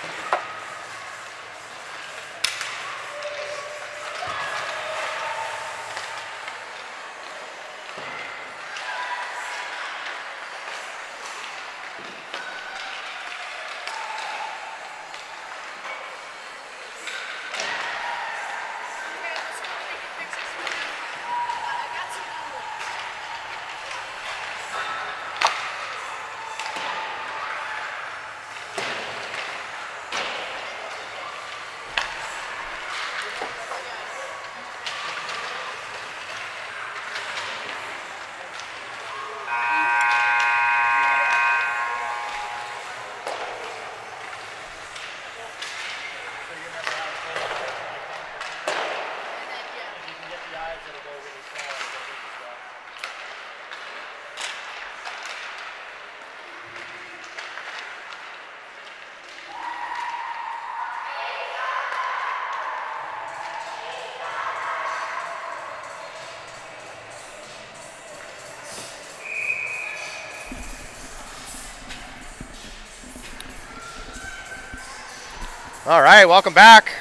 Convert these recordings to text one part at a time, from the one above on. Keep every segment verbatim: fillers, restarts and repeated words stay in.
All right, welcome back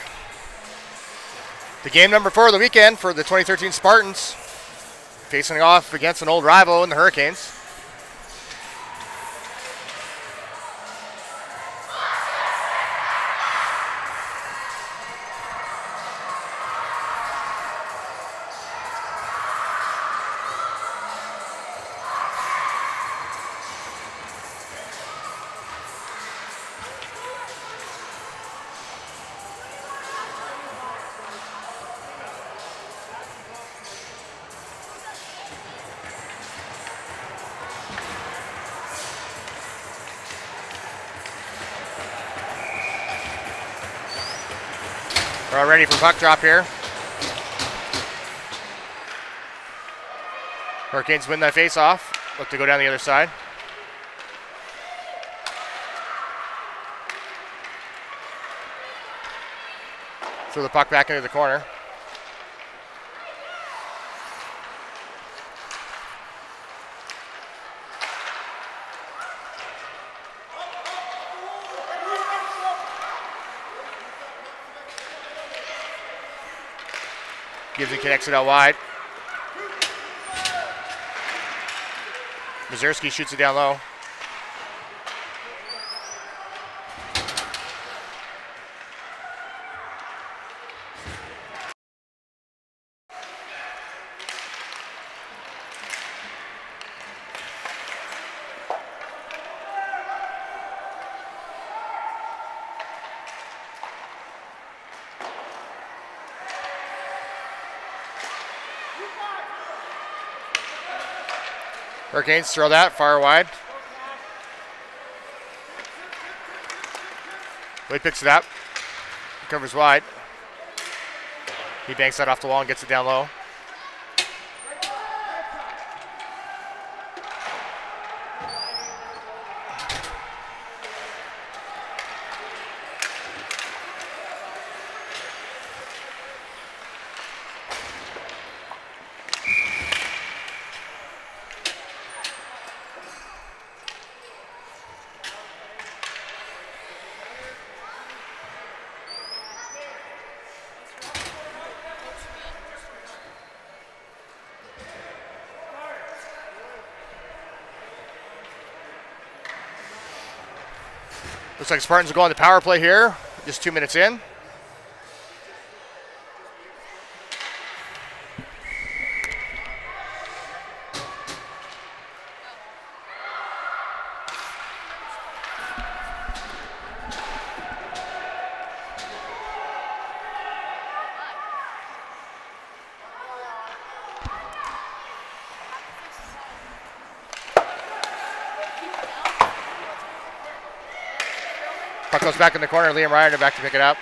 to game number four of the weekend for the twenty thirteen Spartans, facing off against an old rival in the Hurricanes. We're all ready for puck drop here. Hurricanes win that face-off. Look to go down the other side. Throw the puck back into the corner. Gives and connects it out wide. Mazurski shoots it down low. Hurricanes throw that far wide. Wade picks it up. Covers wide. He banks that off the wall and gets it down low. Looks like Spartans will go on the power play here, just two minutes in. Puck goes back in the corner. Liam Ryder back to pick it up.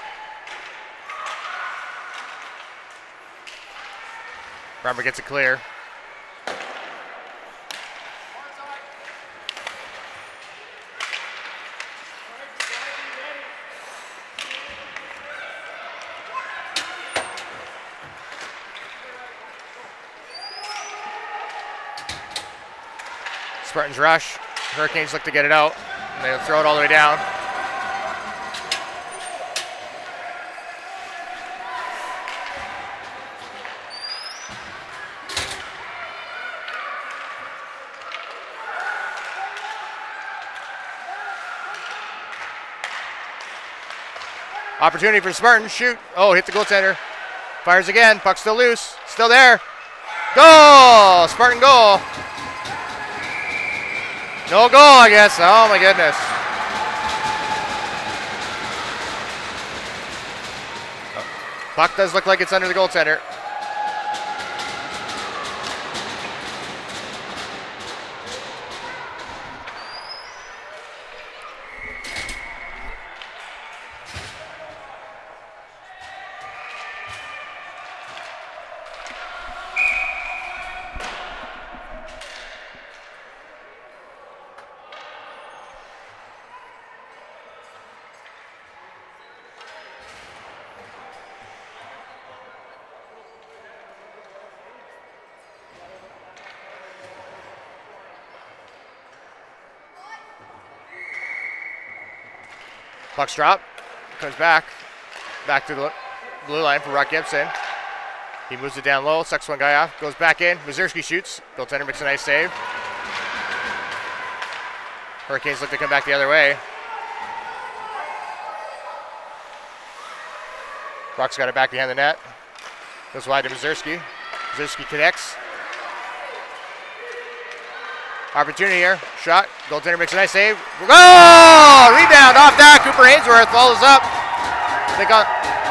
Farmer gets it clear. Spartans rush. Hurricanes look to get it out. And they'll throw it all the way down. Opportunity for Spartans. Shoot. Oh, hit the goaltender. Fires again. Puck still loose. Still there. Goal! Spartan goal. No goal, I guess. Oh, my goodness. Puck does look like it's under the goaltender. Puck's drop, comes back, back to the blue line for Rock Gibson. He moves it down low, sucks one guy off, goes back in. Mazurski shoots. Goaltender makes a nice save. Hurricanes look to come back the other way. Rock's got it back behind the net. Goes wide to Mazurski. Mazurski connects. Opportunity here. Shot. Goaltender makes a nice save. Oh! Rebound off that. Cooper Ainsworth follows up. They got.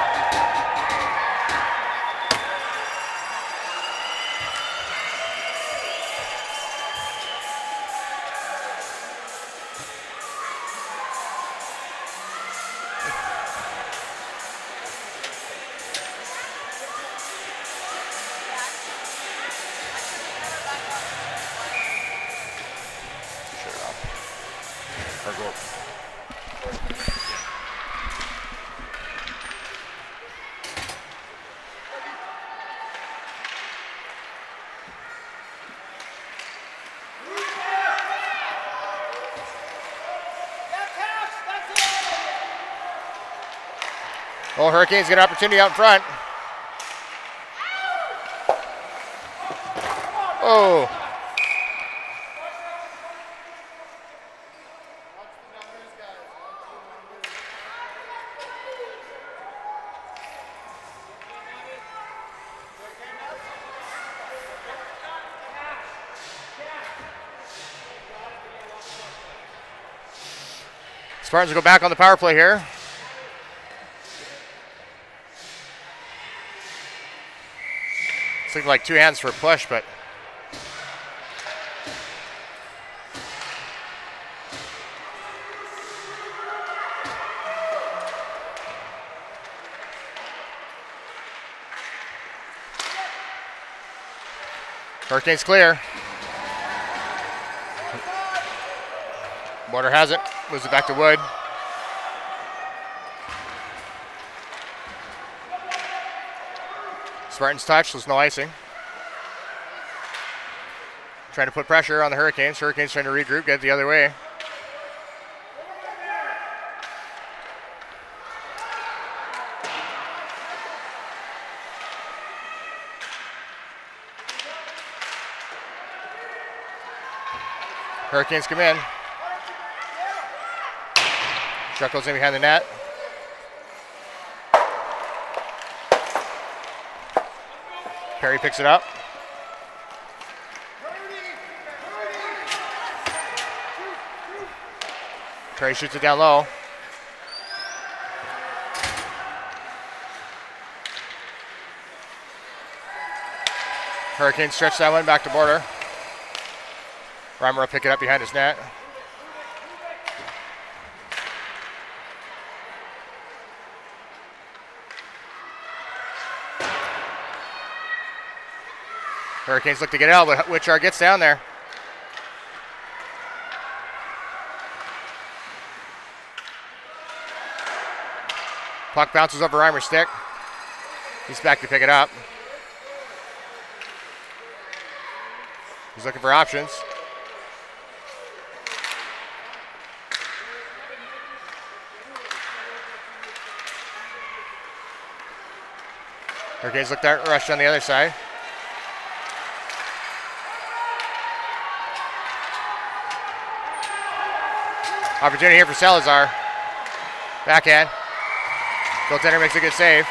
Oh, Hurricanes get an opportunity out in front. Oh. Spartans will go back on the power play here. It's looking like two hands for a push, but Hurricanes clear. Border has it. Moves it back to Wood. Spartans touch, there's no icing. Trying to put pressure on the Hurricanes. Hurricanes trying to regroup, get it the other way. Hurricanes come in. Chuck goes in behind the net. Perry picks it up. Perry shoots it down low. Hurricanes stretch that one back to Border. Reimer will pick it up behind his net. Hurricanes look to get out, but Witchar gets down there. Puck bounces over Reimer's stick. He's back to pick it up. He's looking for options. Hurricanes look to rush on the other side. Opportunity here for Salazar. Backhand. Goaltender makes a good save.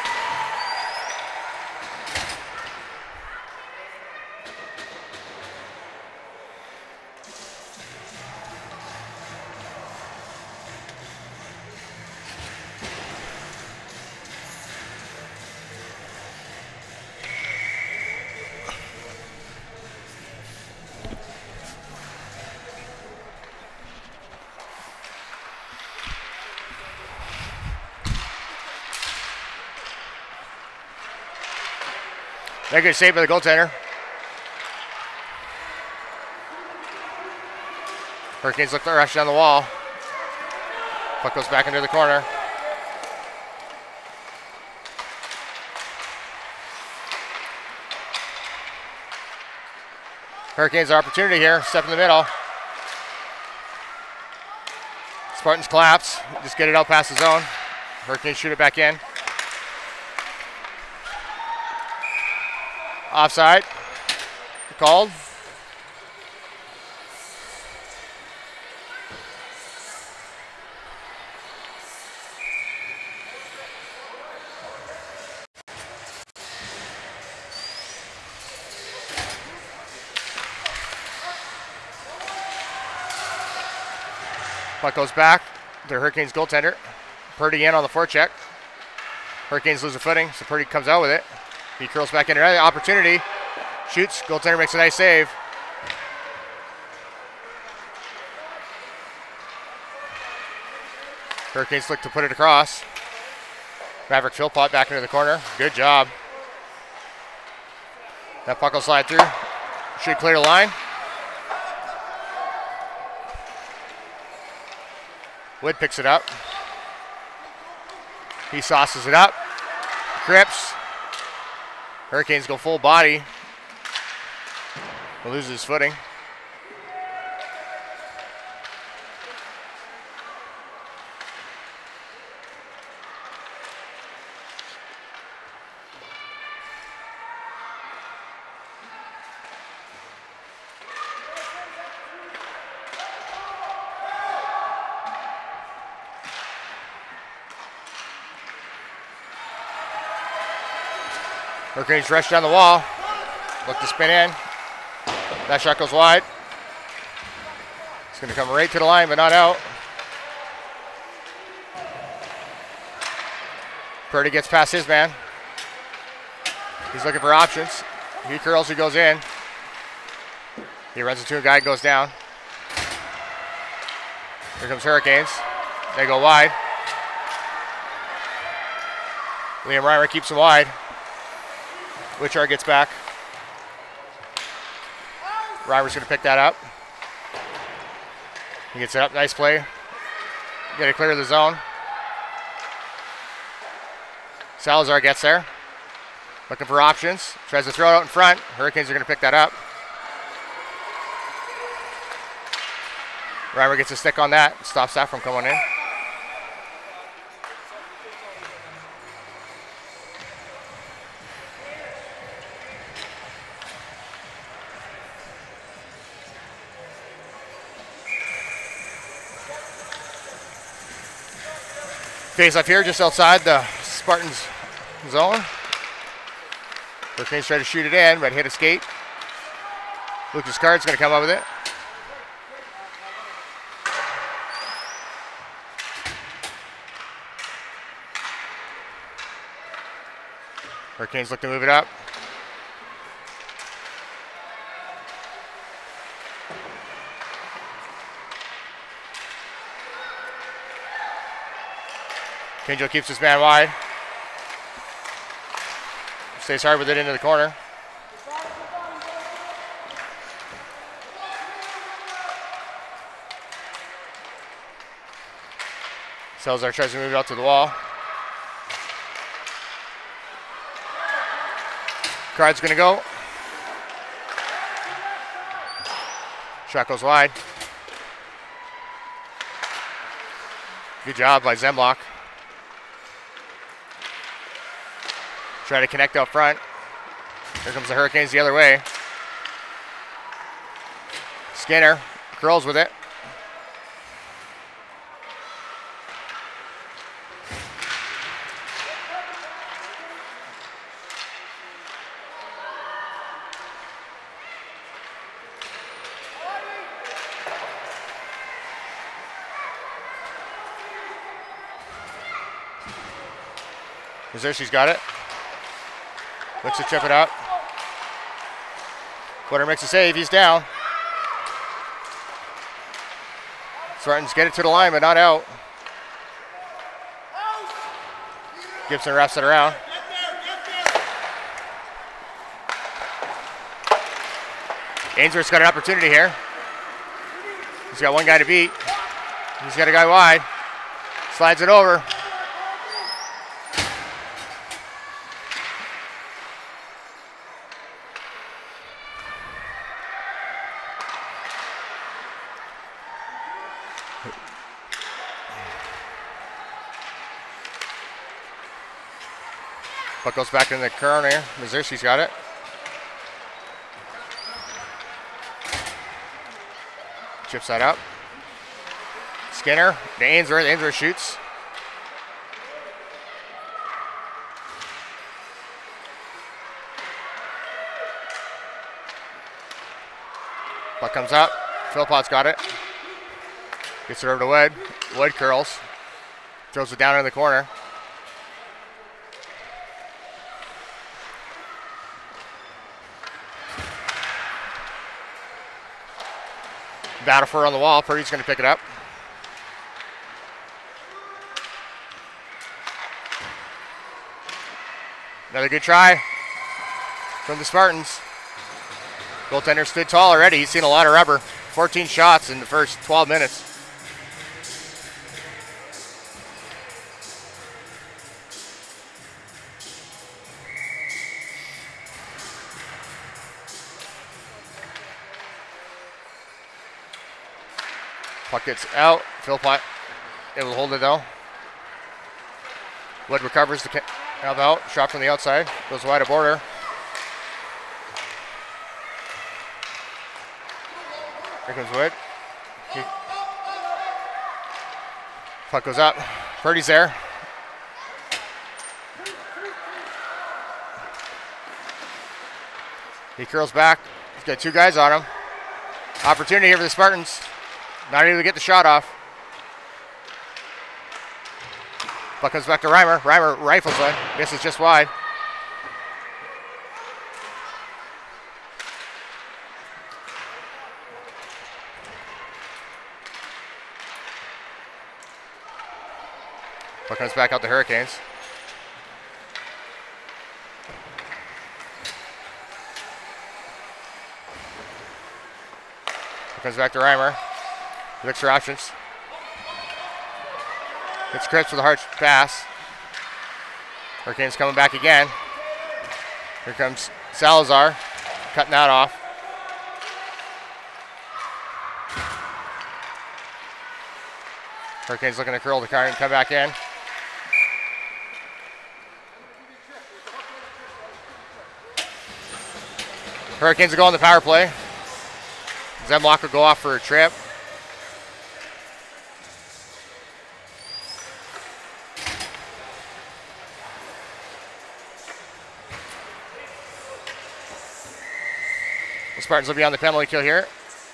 Very good save by the goaltender. Hurricanes look to rush down the wall. Puck goes back into the corner. Hurricanes opportunity here. Step in the middle. Spartans collapse. Just get it out past the zone. Hurricanes shoot it back in. Offside. Called. Puck goes back. The Hurricanes goaltender. Purdy in on the forecheck. Hurricanes lose the footing, so Purdy comes out with it. He curls back in. Another opportunity. Shoots. Goaltender makes a nice save. Hurricanes look to put it across. Maverick Philpott back into the corner. Good job. That puck will slide through. Should clear the line. Wood picks it up. He sauces it up. Cripps. Hurricanes go full body. He loses his footing. Hurricanes rush down the wall. Look to spin in. That shot goes wide. It's going to come right to the line, but not out. Purdy gets past his man. He's looking for options. He curls, he goes in. He runs into a guy, goes down. Here comes Hurricanes. They go wide. Liam Reimer keeps it wide. Witchar gets back. Reimer's going to pick that up. He gets it up. Nice play. Get it clear of the zone. Salazar gets there. Looking for options. Tries to throw it out in front. Hurricanes are going to pick that up. Reimer gets a stick on that. Stops that from coming in. Face up here just outside the Spartans zone. Hurricanes try to shoot it in, but hit a skate. Lucas Card's going to come up with it. Hurricanes look to move it up. Kinjo keeps his man wide. Stays hard with it into the corner. Salazar tries to move it out to the wall. Card's gonna go. Shot goes wide. Good job by Zemlock. Try to connect out front. Here comes the Hurricanes the other way. Skinner curls with it. Mazurski's got it. Looks to chip it out. Quarter makes a save. He's down. Spartans get it to the line, but not out. Gibson wraps it around. Ainsworth's got an opportunity here. He's got one guy to beat. He's got a guy wide. Slides it over. Puck goes back in the corner. Mazurski's got it. Chips that up. Skinner to Ainsworth. Ainsworth shoots. Puck comes up. Philpott's got it. Gets it over to Wood. Wood curls. Throws it down in the corner. Battle for on the wall. Purdy's going to pick it up. Another good try from the Spartans. Goaltender stood tall already. He's seen a lot of rubber. fourteen shots in the first twelve minutes. Puck gets out. Philpott able to hold it though. Wood recovers the help out. Shot from the outside. Goes wide of border. Here comes Wood. He, puck goes up. Purdy's there. He curls back. He's got two guys on him. Opportunity here for the Spartans. Not able to get the shot off. Puck comes back to Reimer. Reimer rifles it. Misses just wide. Puck comes back out to Hurricanes. Puck comes back to Reimer. Looks for options. It's Cripps with a hard pass. Hurricanes coming back again. Here comes Salazar, cutting that off. Hurricanes looking to curl the car and come back in. Hurricanes will go on the power play. Zemlock will go off for a trip. The Spartans will be on the penalty kill here.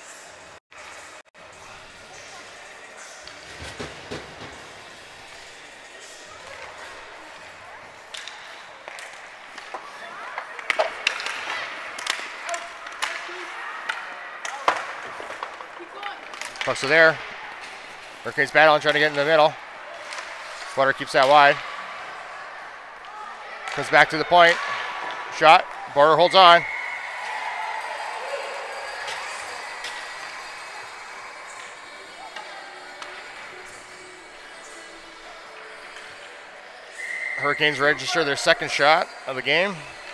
Pucks are there. Hurricanes battling, trying to get in the middle. Flutter keeps that wide. Comes back to the point. Shot. Border holds on. Hurricanes register their second shot of the game.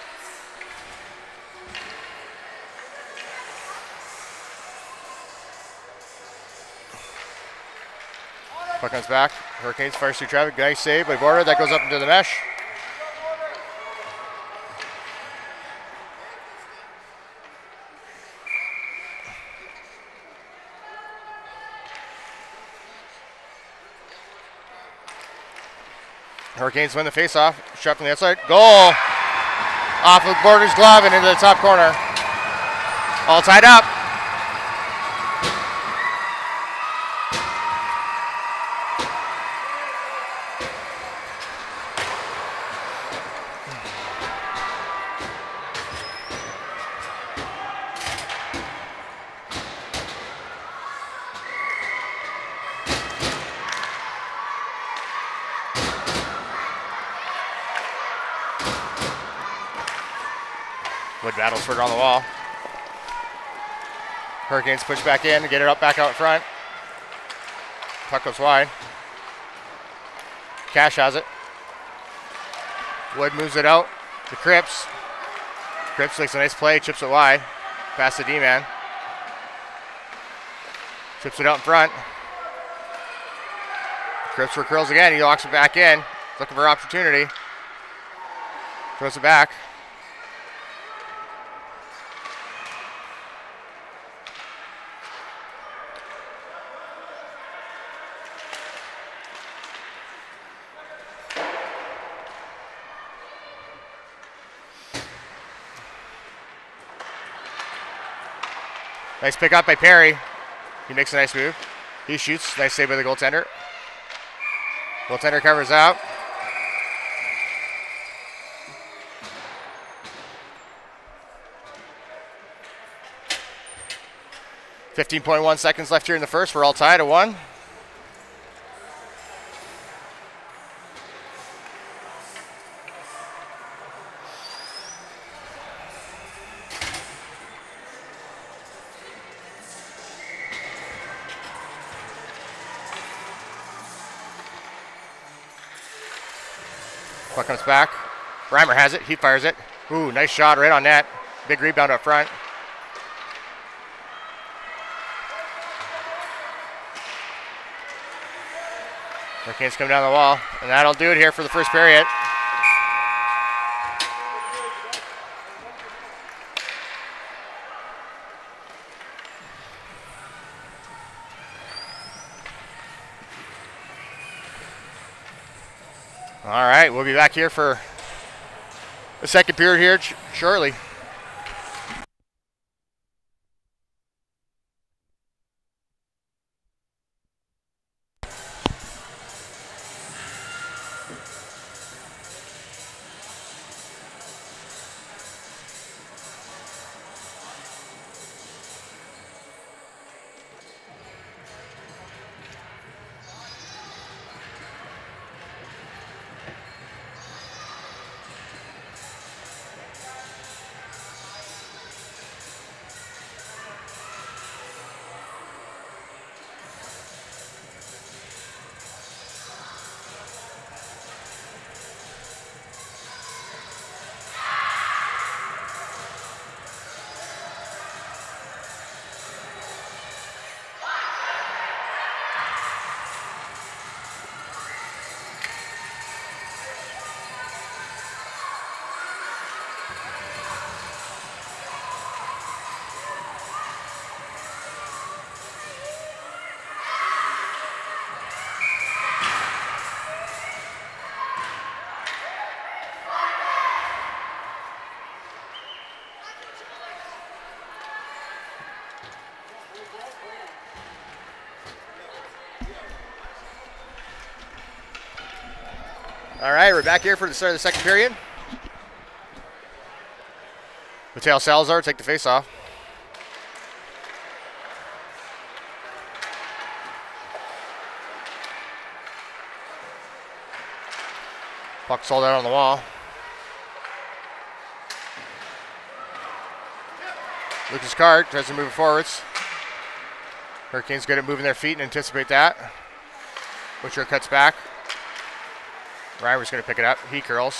Puck comes back. Hurricanes fires through traffic. Nice save by Border. That goes up into the mesh. Hurricanes win the faceoff. Shot from the outside. Goal! Off of Border's glove and into the top corner. All tied up. Wood battles for it on the wall. Hurricanes push back in to get it up back out front. Puck goes wide. Cash has it. Wood moves it out to Cripps. Cripps makes a nice play, chips it wide. Past the D-man. Chips it out in front. Cripps for curls again. He locks it back in. Looking for opportunity. Throws it back. Nice pick up by Perry. He makes a nice move. He shoots. Nice save by the goaltender. Goaltender covers out. fifteen point one seconds left here in the first. We're all tied at one. Puck comes back. Reimer has it. He fires it. Ooh, nice shot right on net. Big rebound up front. Hurricanes come down the wall, and that'll do it here for the first period. All right, we'll be back here for the second period here sh shortly. All right, we're back here for the start of the second period. Mateo Salazar take the face-off. Puck sold out on the wall. Lucas Card tries to move it forwards. Hurricanes good at moving their feet and anticipate that. Butcher cuts back. Reimer's going to pick it up. He curls.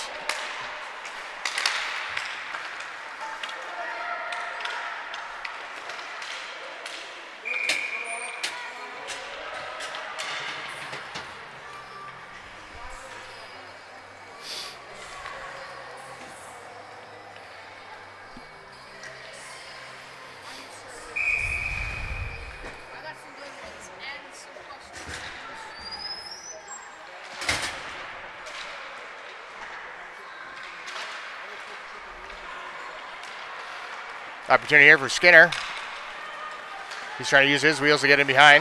Opportunity here for Skinner. He's trying to use his wheels to get in behind.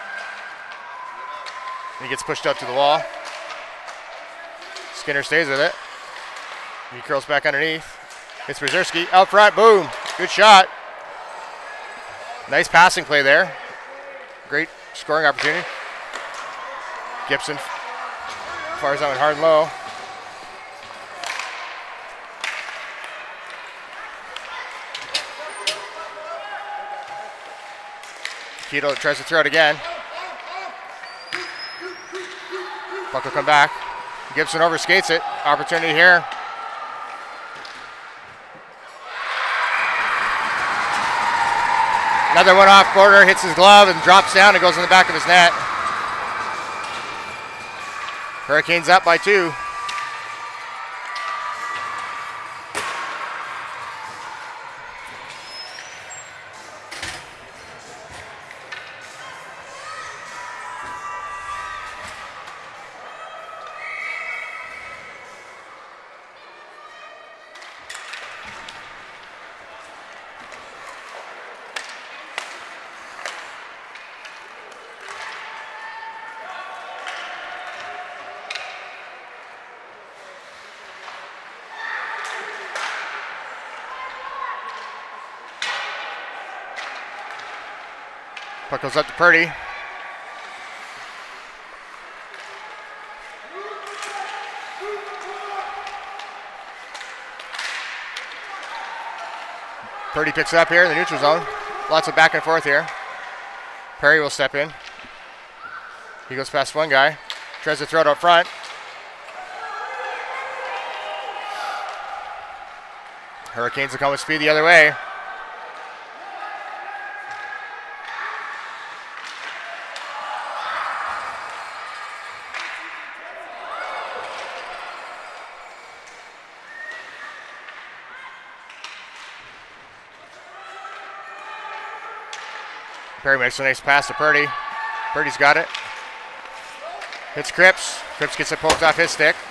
He gets pushed up to the wall. Skinner stays with it. He curls back underneath. It's Brzezinski out front. Boom. Good shot. Nice passing play there. Great scoring opportunity. Gibson fires out hard and low. Keto tries to throw it again. Puck will come back. Gibson overskates it. Opportunity here. Another one off border, hits his glove and drops down and goes in the back of his net. Hurricanes up by two. Puck goes up to Purdy. Purdy picks it up here in the neutral zone. Lots of back and forth here. Perry will step in. He goes past one guy. Tries to throw it up front. Hurricanes will come with speed the other way. Perry makes a nice pass to Purdy. Purdy's got it. Hits Cripps. Cripps gets it poked off his stick.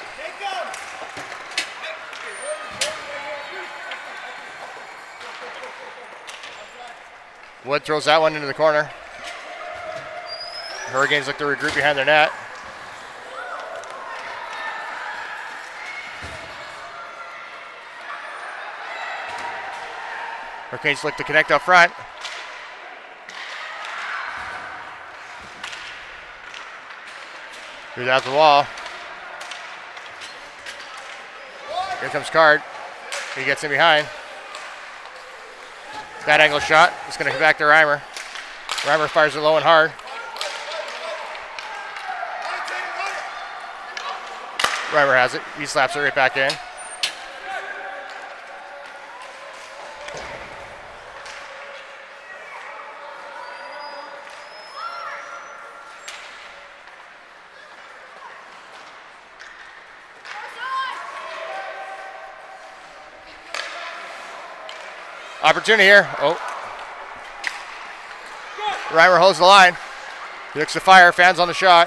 Wood throws that one into the corner. Hurricanes look to regroup behind their net. Hurricanes look to connect up front. Here's out the wall. Here comes Card. He gets in behind. Bad angle shot. It's going to come back to Reimer. Reimer fires it low and hard. Reimer has it. He slaps it right back in. Opportunity here. Oh. Reimer holds the line. He looks to fire. Fans on the shot.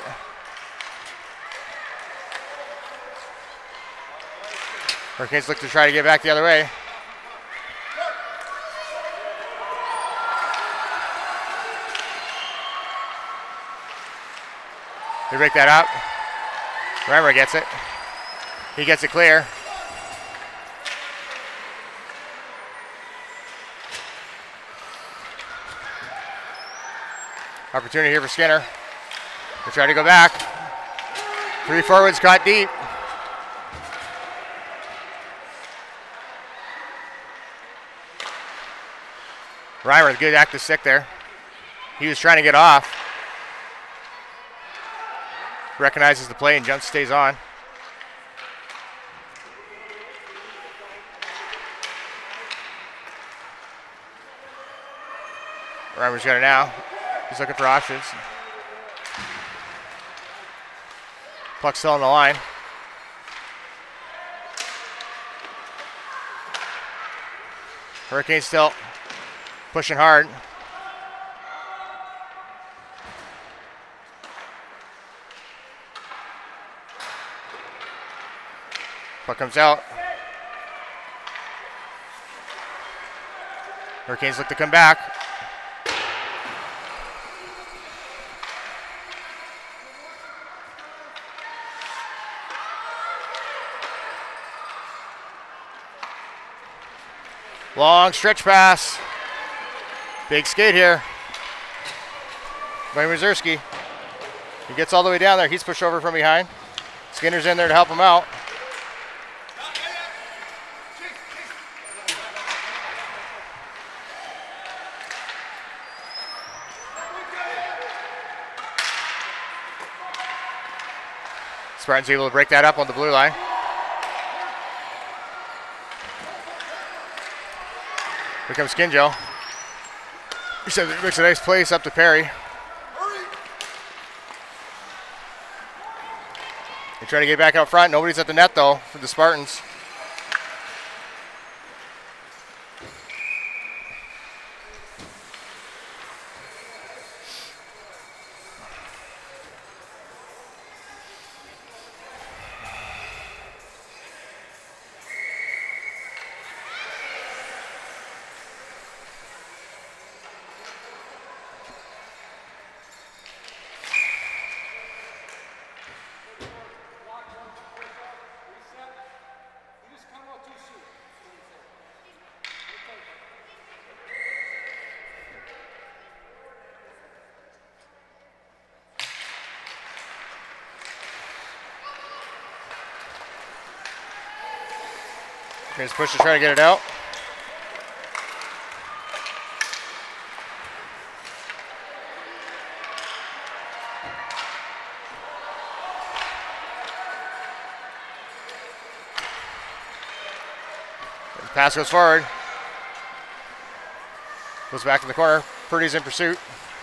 Hurricanes look to try to get back the other way. They break that up. Reimer gets it. He gets it clear. Opportunity here for Skinner. They try to go back. Three forwards caught deep. Reimer, good active stick there. He was trying to get off. Recognizes the play and jumps, stays on. Reimer's got it now. He's looking for options. Puck still on the line. Hurricanes still pushing hard. Puck comes out. Hurricanes look to come back. Long stretch pass. Big skate here by Mazurski. He gets all the way down there. He's pushed over from behind. Skinner's in there to help him out. Spartans able to break that up on the blue line. Here comes Skinjo. He said it makes a nice place up to Perry. They're trying to get back out front. Nobody's at the net though for the Spartans. Here's push to try to get it out. The pass goes forward. Goes back to the corner. Purdy's in pursuit.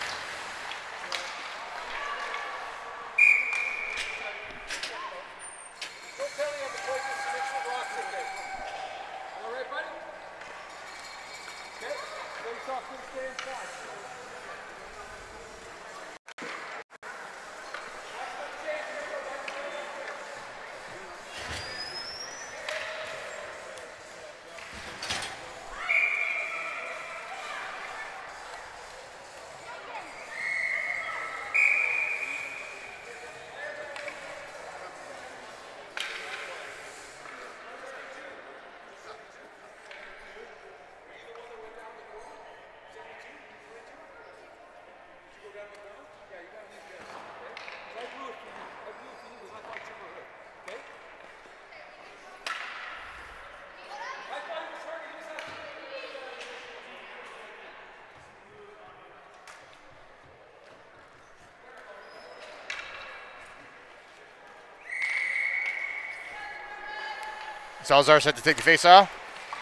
Salazar set to take the face off.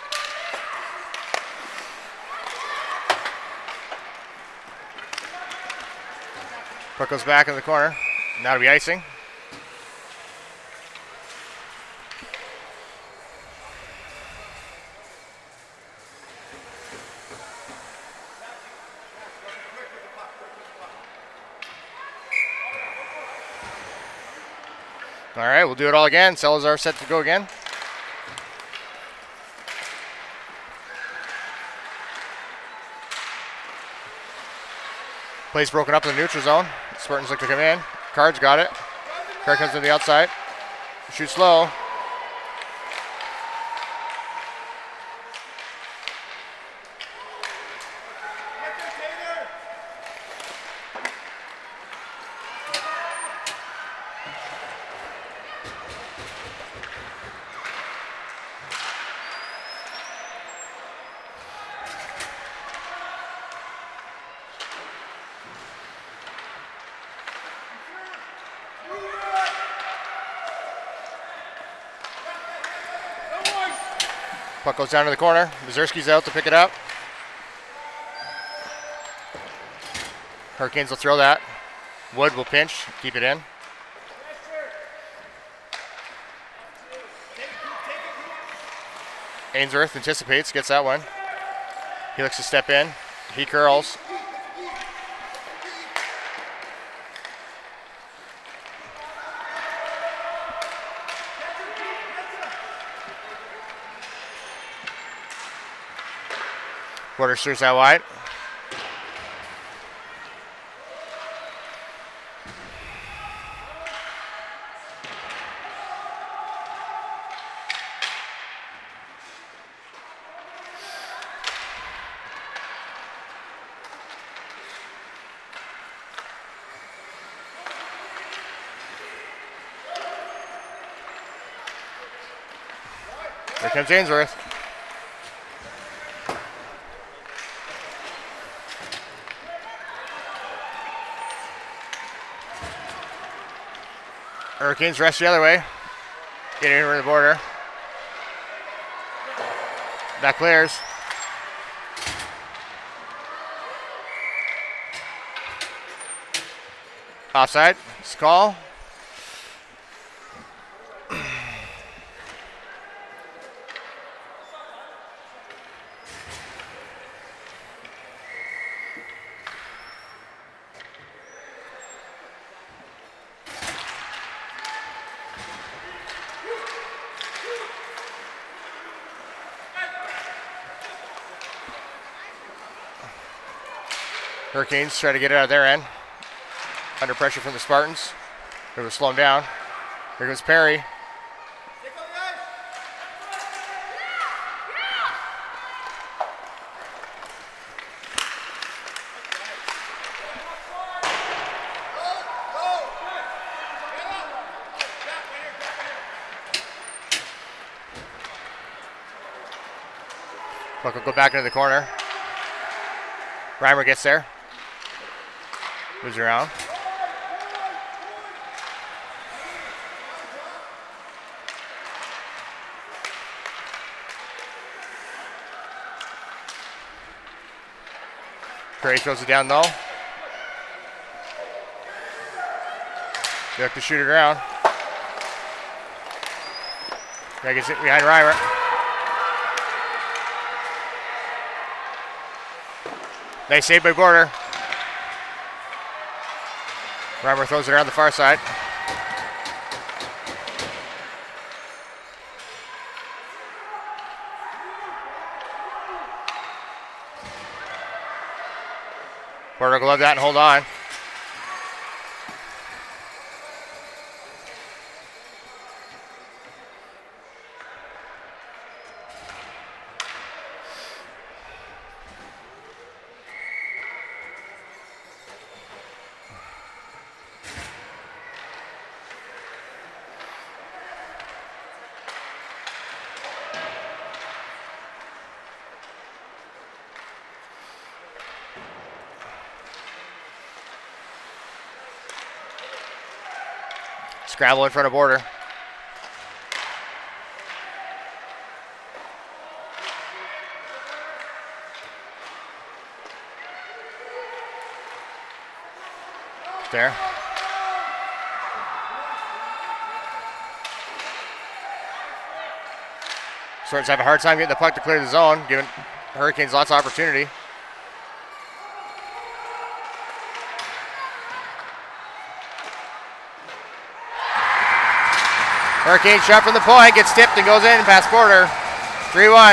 Puck goes back in the corner. Now to be icing. All right, we'll do it all again. Salazar set to go again. Play's broken up in the neutral zone. Spartans look to come in. Card's got it. Card comes to the outside. Shoots low. Puck goes down to the corner. Mazurski's out to pick it up. Hurricanes will throw that. Wood will pinch, keep it in. Ainsworth anticipates, gets that one. He looks to step in. He curls. Porter steers that wide. Here comes Ainsworth. Hurricanes rest the other way. Getting over the border. That clears. Offside. It's a call. Hurricanes try to get it out of their end. Under pressure from the Spartans. They're going to slow them down. Here goes Perry. Puck will go back into the corner. Reimer gets there. Moves around. Perry throws it down low. They have to shoot it around. Guy gets it behind Reimer. Nice save by Border. Reimer throws it around the far side. Border glove that and hold on. Scramble in front of Border. There. Swords have a hard time getting the puck to clear the zone, giving Hurricanes lots of opportunity. Hurricane shot from the point, gets tipped and goes in past Border. three one.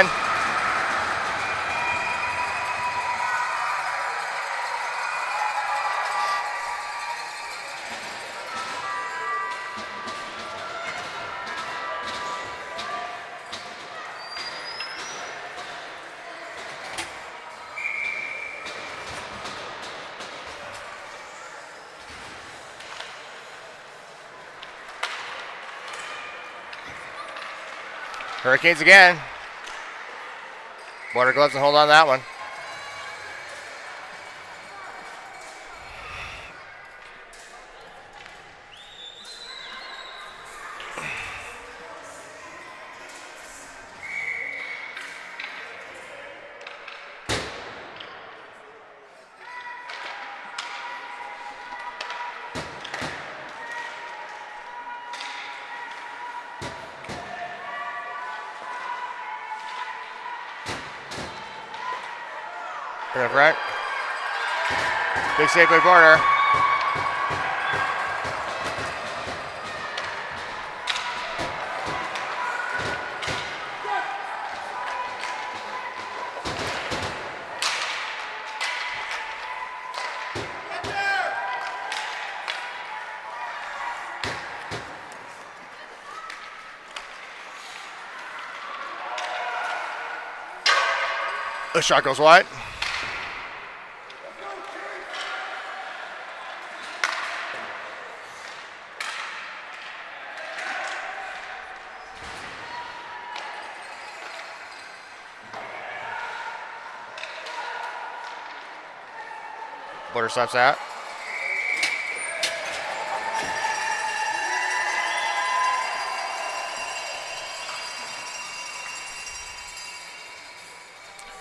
Hurricanes again. Border gloves and hold on to that one. Right. Big save by Border. The shot goes wide. Border stops that.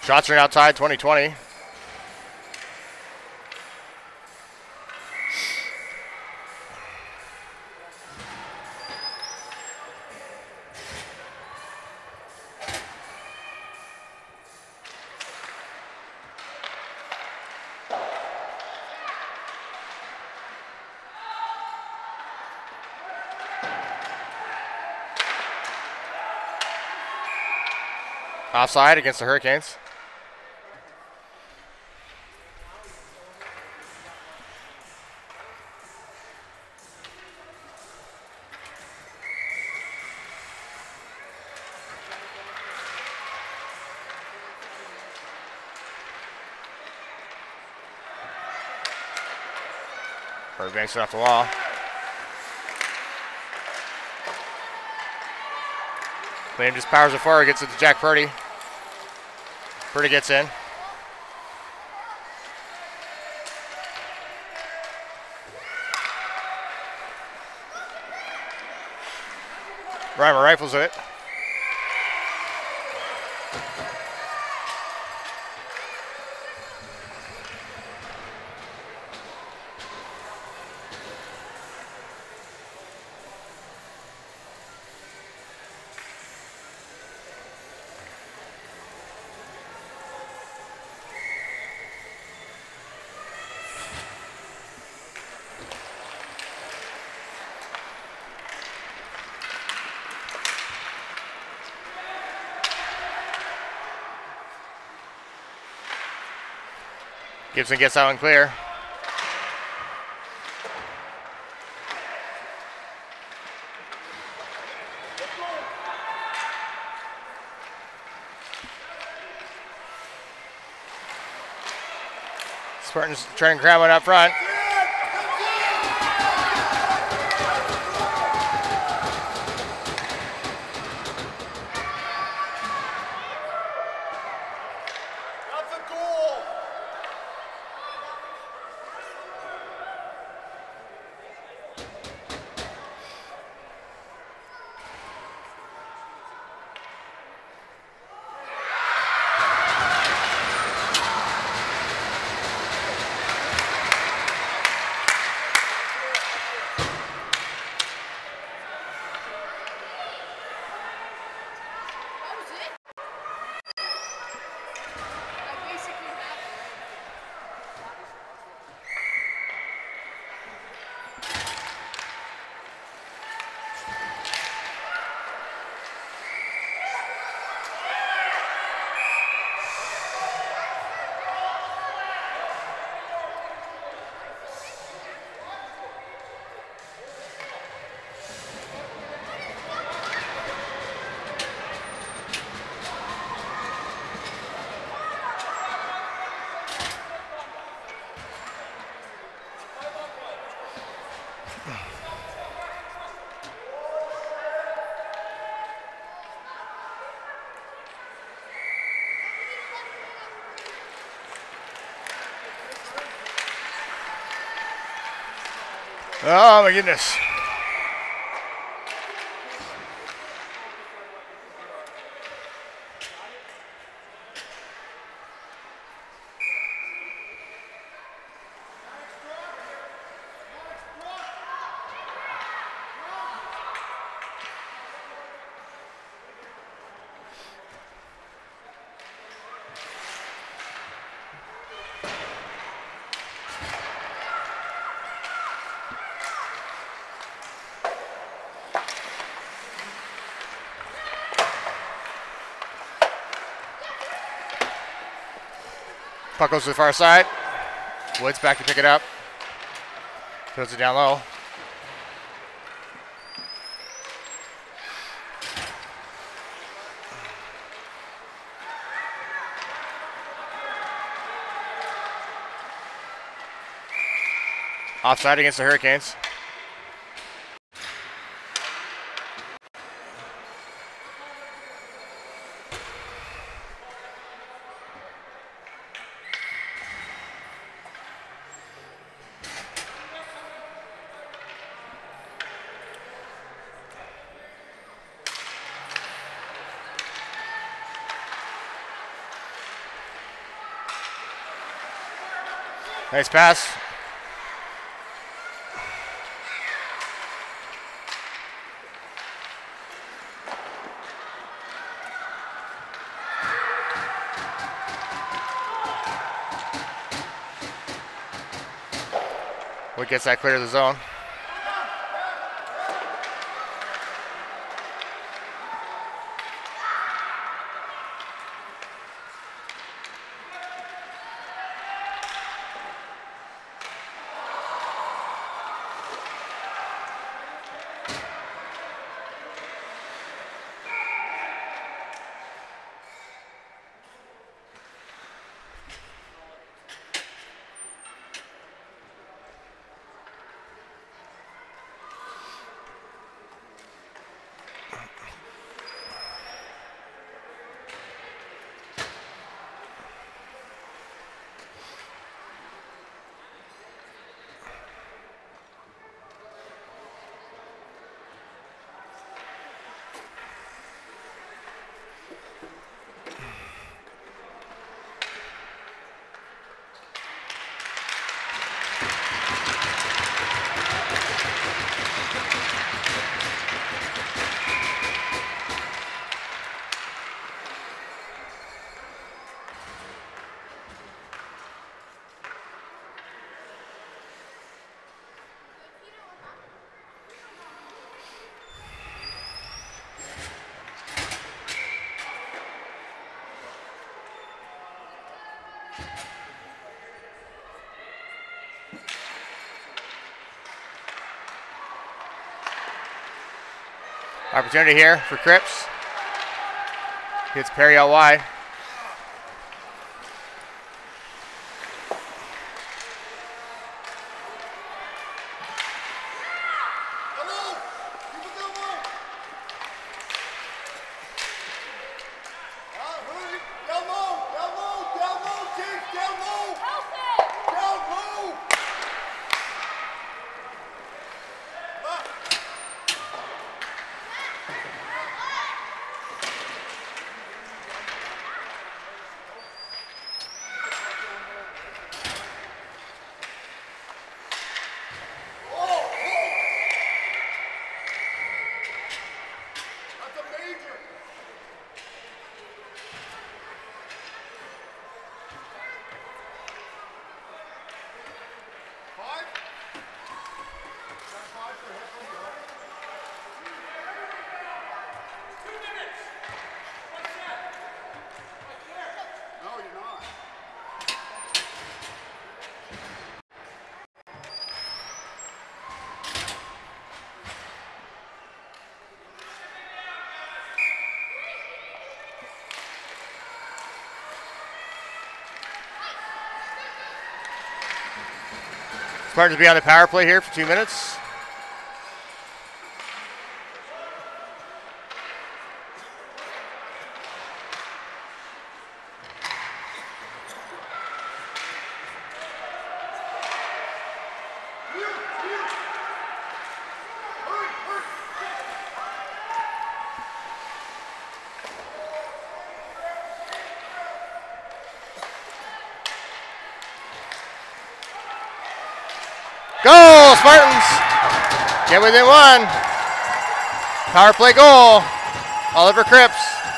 Shots are now tied, twenty twenty. Offside against the Hurricanes. Or banks it off the wall. Liam just powers it forward, gets it to Jack Purdy. Purdy gets in. Reimer rifles it. Gibson gets that one clear. Spartans trying to grab one up front. Oh my goodness. Puck goes to the far side. Woods back to pick it up. Throws it down low. Offside against the Hurricanes. Nice pass. What gets that clear of the zone? Opportunity here for Cripps. Hits Perry out wide. Spartans be on the power play here for two minutes. Goal, Spartans! Get within one. Power play goal. Oliver Cripps.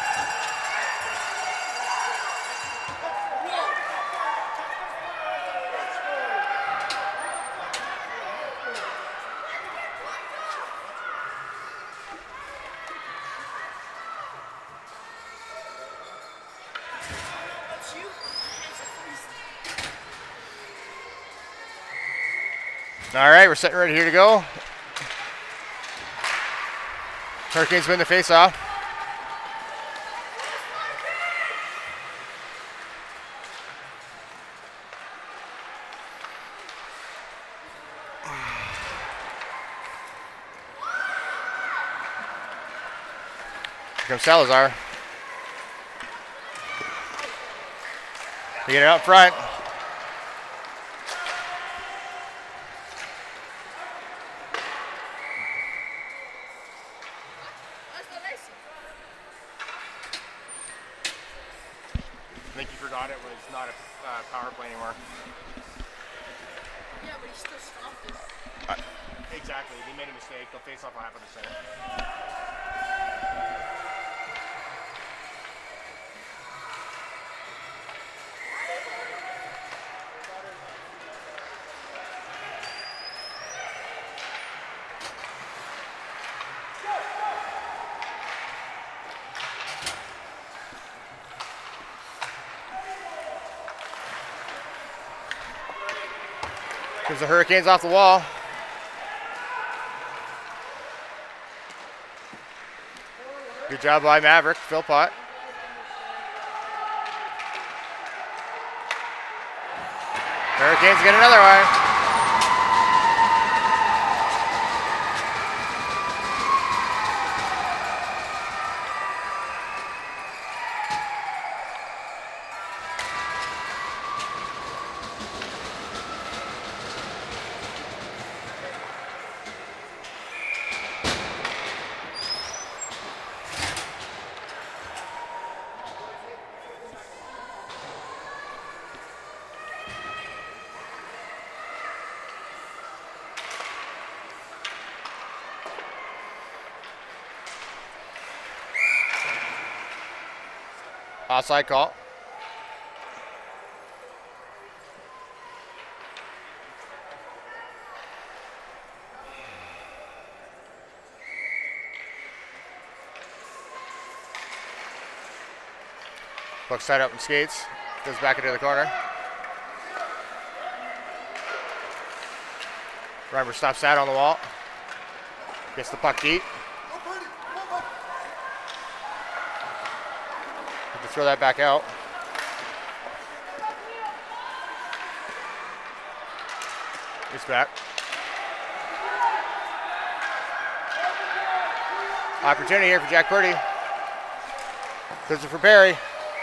All right, we're setting ready here to go. Hurricanes win the face-off. Here comes Salazar. They get it up front. I think you forgot it was not a uh, power play anymore. Uh, exactly. They made a mistake. The face-off will happen to center. Gives the Hurricanes off the wall. Good job by Maverick, Philpott. Hurricanes get another one. Offside call. Puck's tied up in skates. Goes back into the corner. Reimer stops that on the wall. Gets the puck deep. Throw that back out. He's back. Opportunity here for Jack Purdy. Gives it for Barry.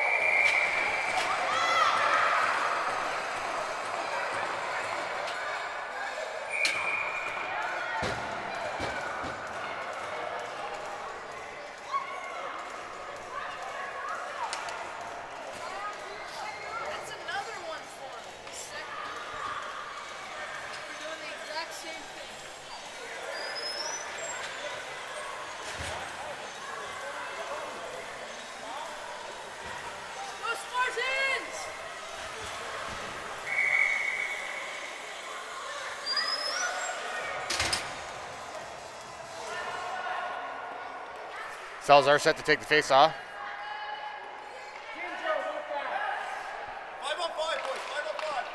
Salazar set to take the face off. Five on five, boys. Five on five.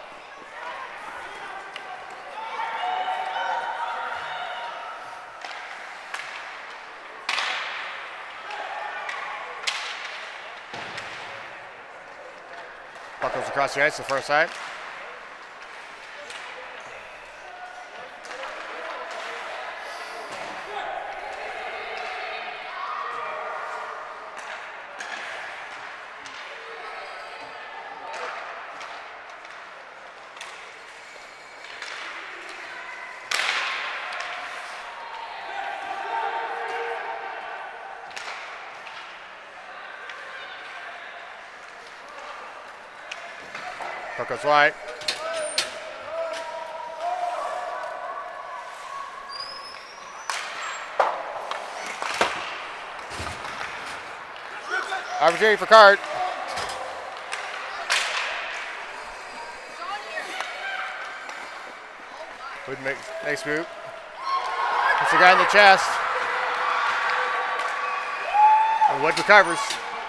Puck goes across the ice, the far side. Puck goes wide. Opportunity for Card. Wood makes next move. Hits the guy in the chest. And Wood recovers.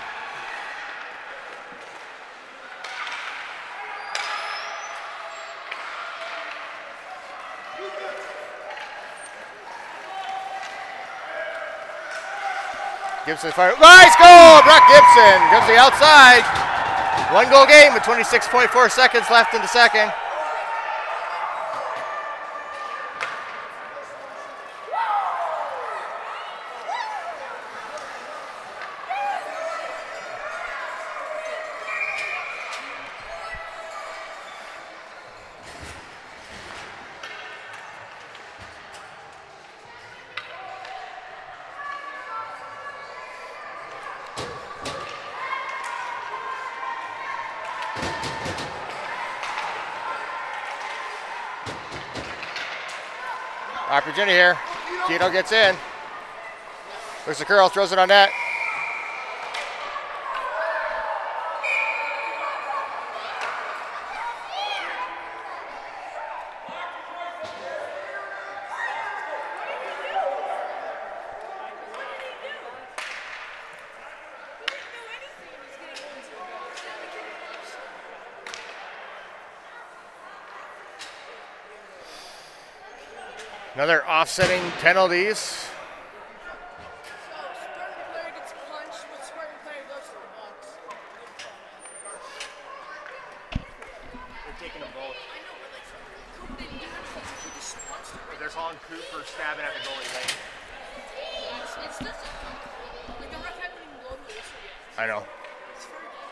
Gibson fire. Nice goal! Brock Gibson goes to the outside. One goal game with twenty-six point four seconds left in the second. Opportunity here. Keto gets in. Looks the curl, throws it on net. Another offsetting penalties. So Spartan player gets punched, but Spartan player goes to the box. They're taking them both. I know, but like, Coop didn't do anything. He just punched him. They're calling Coop for stabbing at the goalie lane. It's, it's just like the ref hasn't even blown the whistle yet. I know. It's fair game.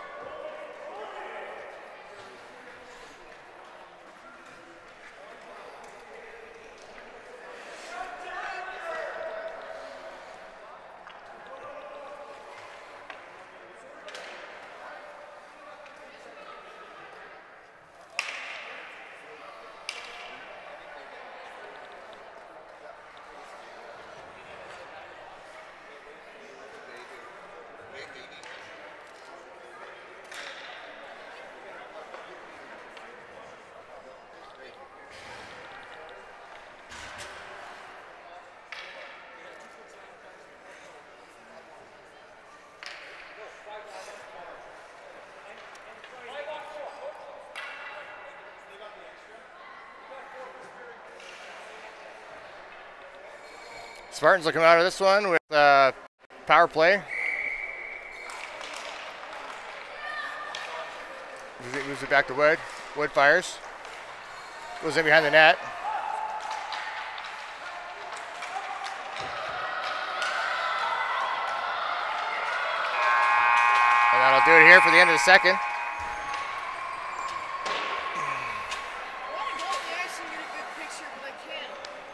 Spartans will come out of this one with uh, power play. Moves it, moves it back to Wood. Wood fires. Goes in behind the net. And that'll do it here for the end of the second. I want to go up the ice and get a good picture, but I can't.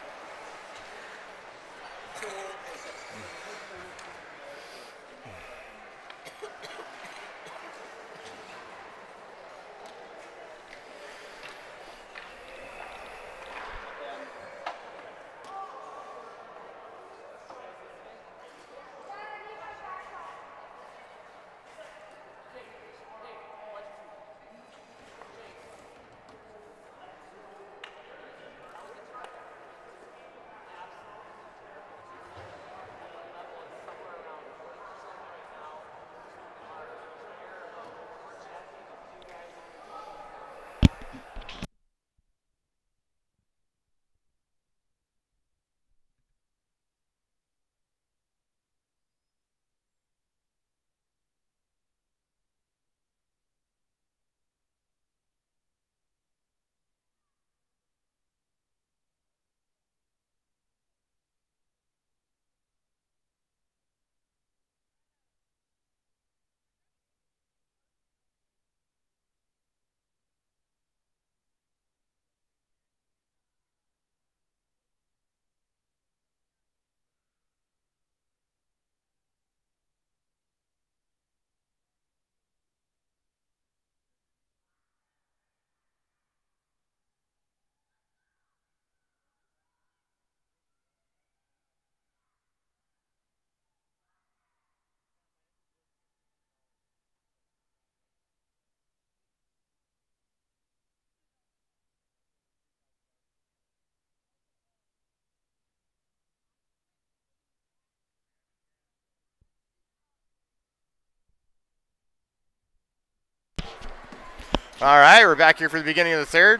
All right, we're back here for the beginning of the third.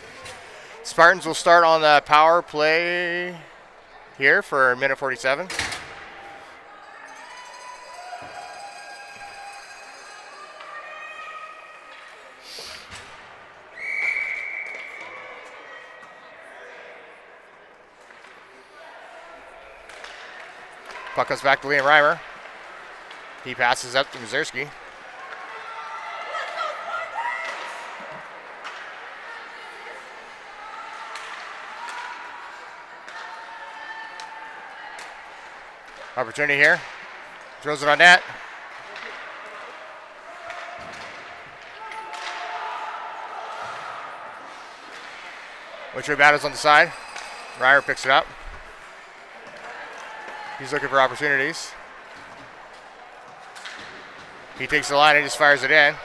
Spartans will start on the power play here for minute forty-seven. Puck comes back to Liam Reimer. He passes up to Mazurski. Opportunity here. Throws it on net. Which battles on the side. Reimer picks it up. He's looking for opportunities. He takes the line and just fires it in.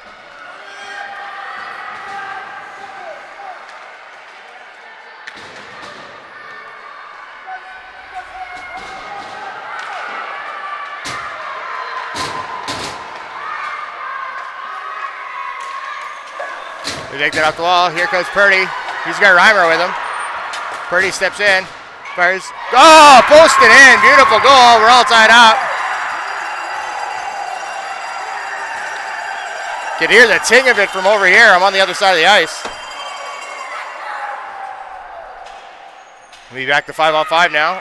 They take that off the wall. Here comes Purdy. He's got Reimer with him. Purdy steps in. Fires. Oh, posted in. Beautiful goal. We're all tied up. Can hear the ting of it from over here. I'm on the other side of the ice. We'll be back to five on five now.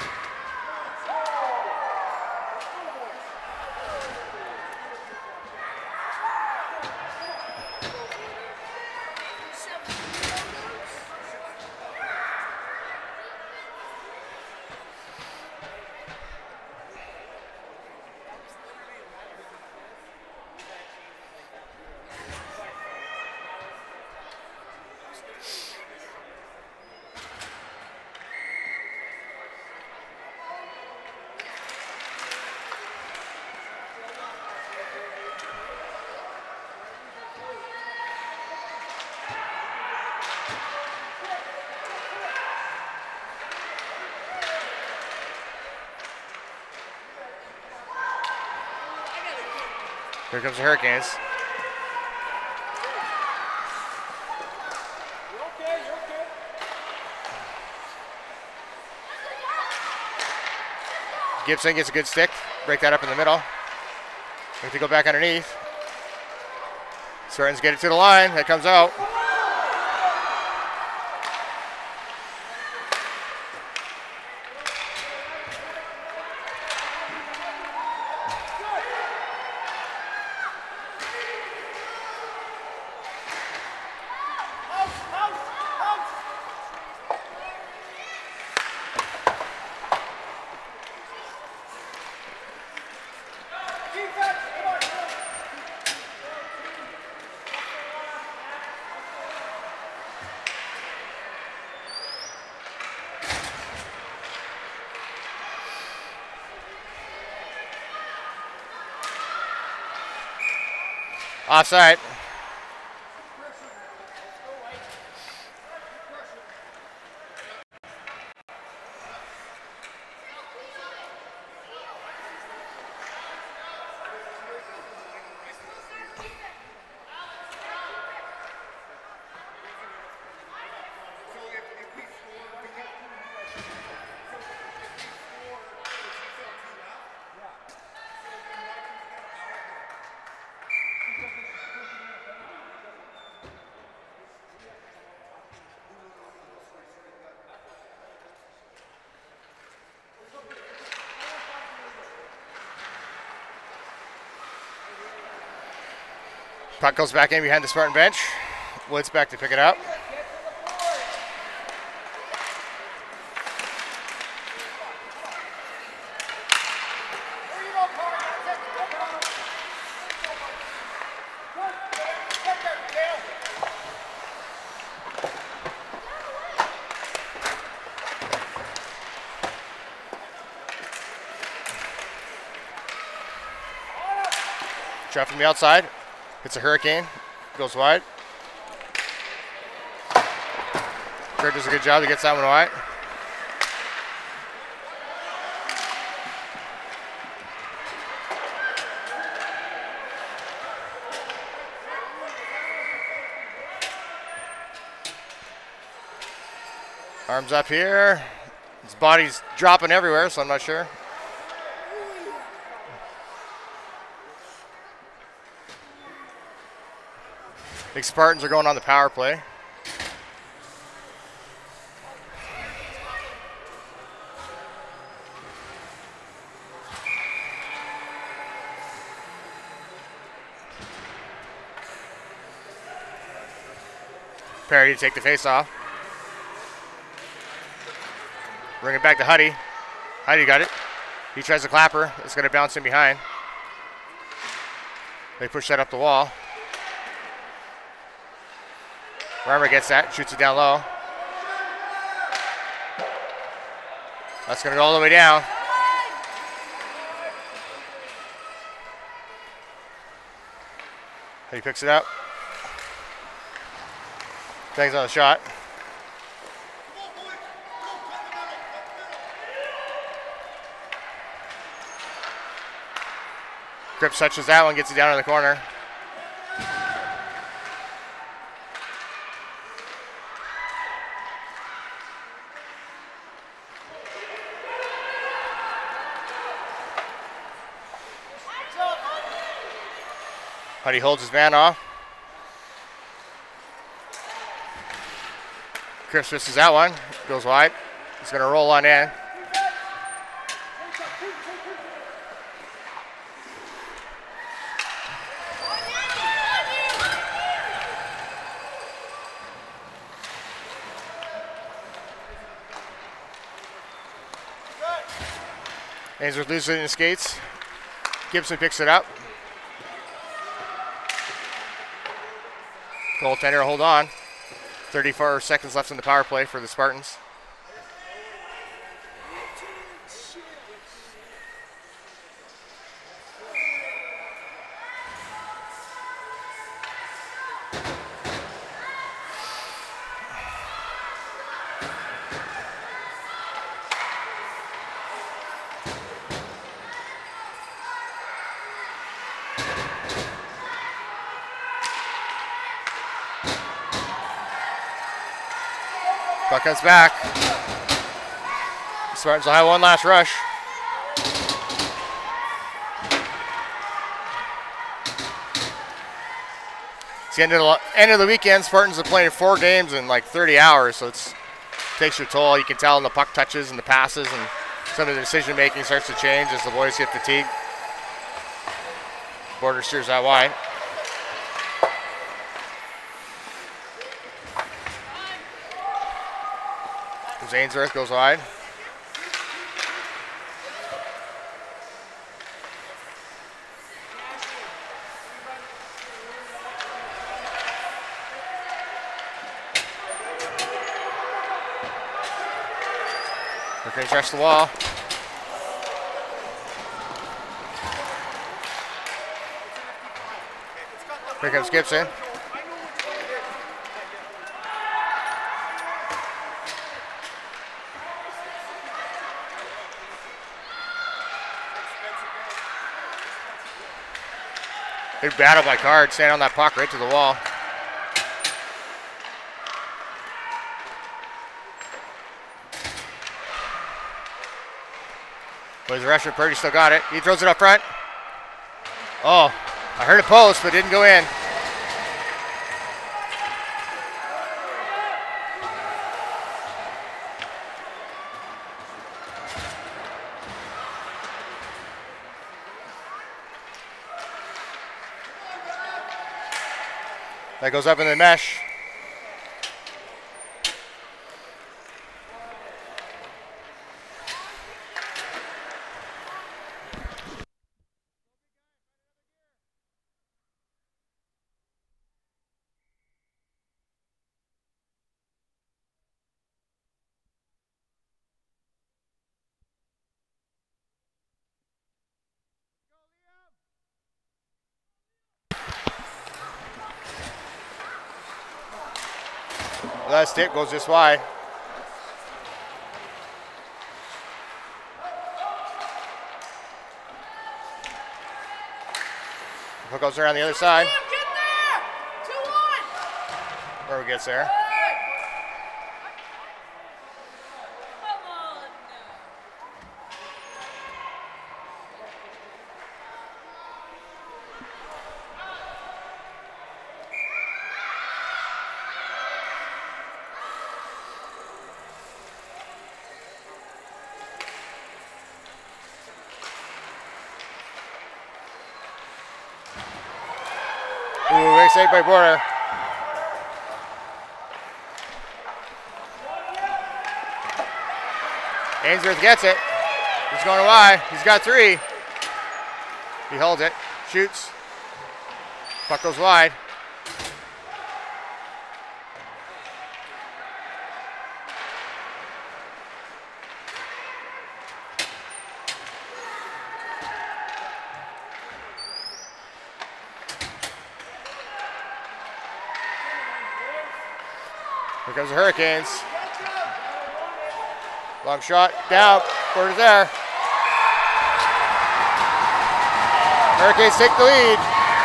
Here comes the Hurricanes. Gibson gets a good stick. Break that up in the middle. Have to go back underneath. Spartans get it to the line. That comes out. Offside. Puck goes back in behind the Spartan bench. Woods back to pick it up. Shot from the outside. It's a Hurricane. Goes wide. Kurt does a good job. He gets that one wide. Arms up here. His body's dropping everywhere, so I'm not sure. I think Spartans are going on the power play. Perry to take the face off. Bring it back to Huddy. Huddy got it. He tries the clapper. It's going to bounce in behind. They push that up the wall. Reimer gets that, shoots it down low. That's going to go all the way down. He picks it up. Bangs on the shot. Cripps touches that one, gets it down in the corner. But he holds his man off. Cripps misses that one, goes wide. He's going to roll on in. Ainsworth loses it in the skates. Gibson picks it up. Goaltender, hold on. thirty-four seconds left in the power play for the Spartans. Puck comes back. Spartans will have one last rush. It's the end of the, end of the weekend. Spartans are playing four games in like thirty hours, so it's, it takes your toll. You can tell in the puck touches and the passes, and some of the decision making starts to change as the boys get fatigued. Border steers that wide. Ainsworth goes wide. Hurricanes rush the wall. Here comes Gibson. Big battle by Card, standing on that puck right to the wall. Boys rushing, Purdy still got it. He throws it up front. Oh, I heard a post, but didn't go in. That goes up in the mesh. That stick goes this wide. Puck goes around the other side. Whoever gets there. Ooh, big save by Border. Ainsworth gets it. He's going wide. He's got three. He holds it. Shoots. Puck goes wide. comes the Hurricanes. Long shot, down, quarter there. Hurricanes take the lead.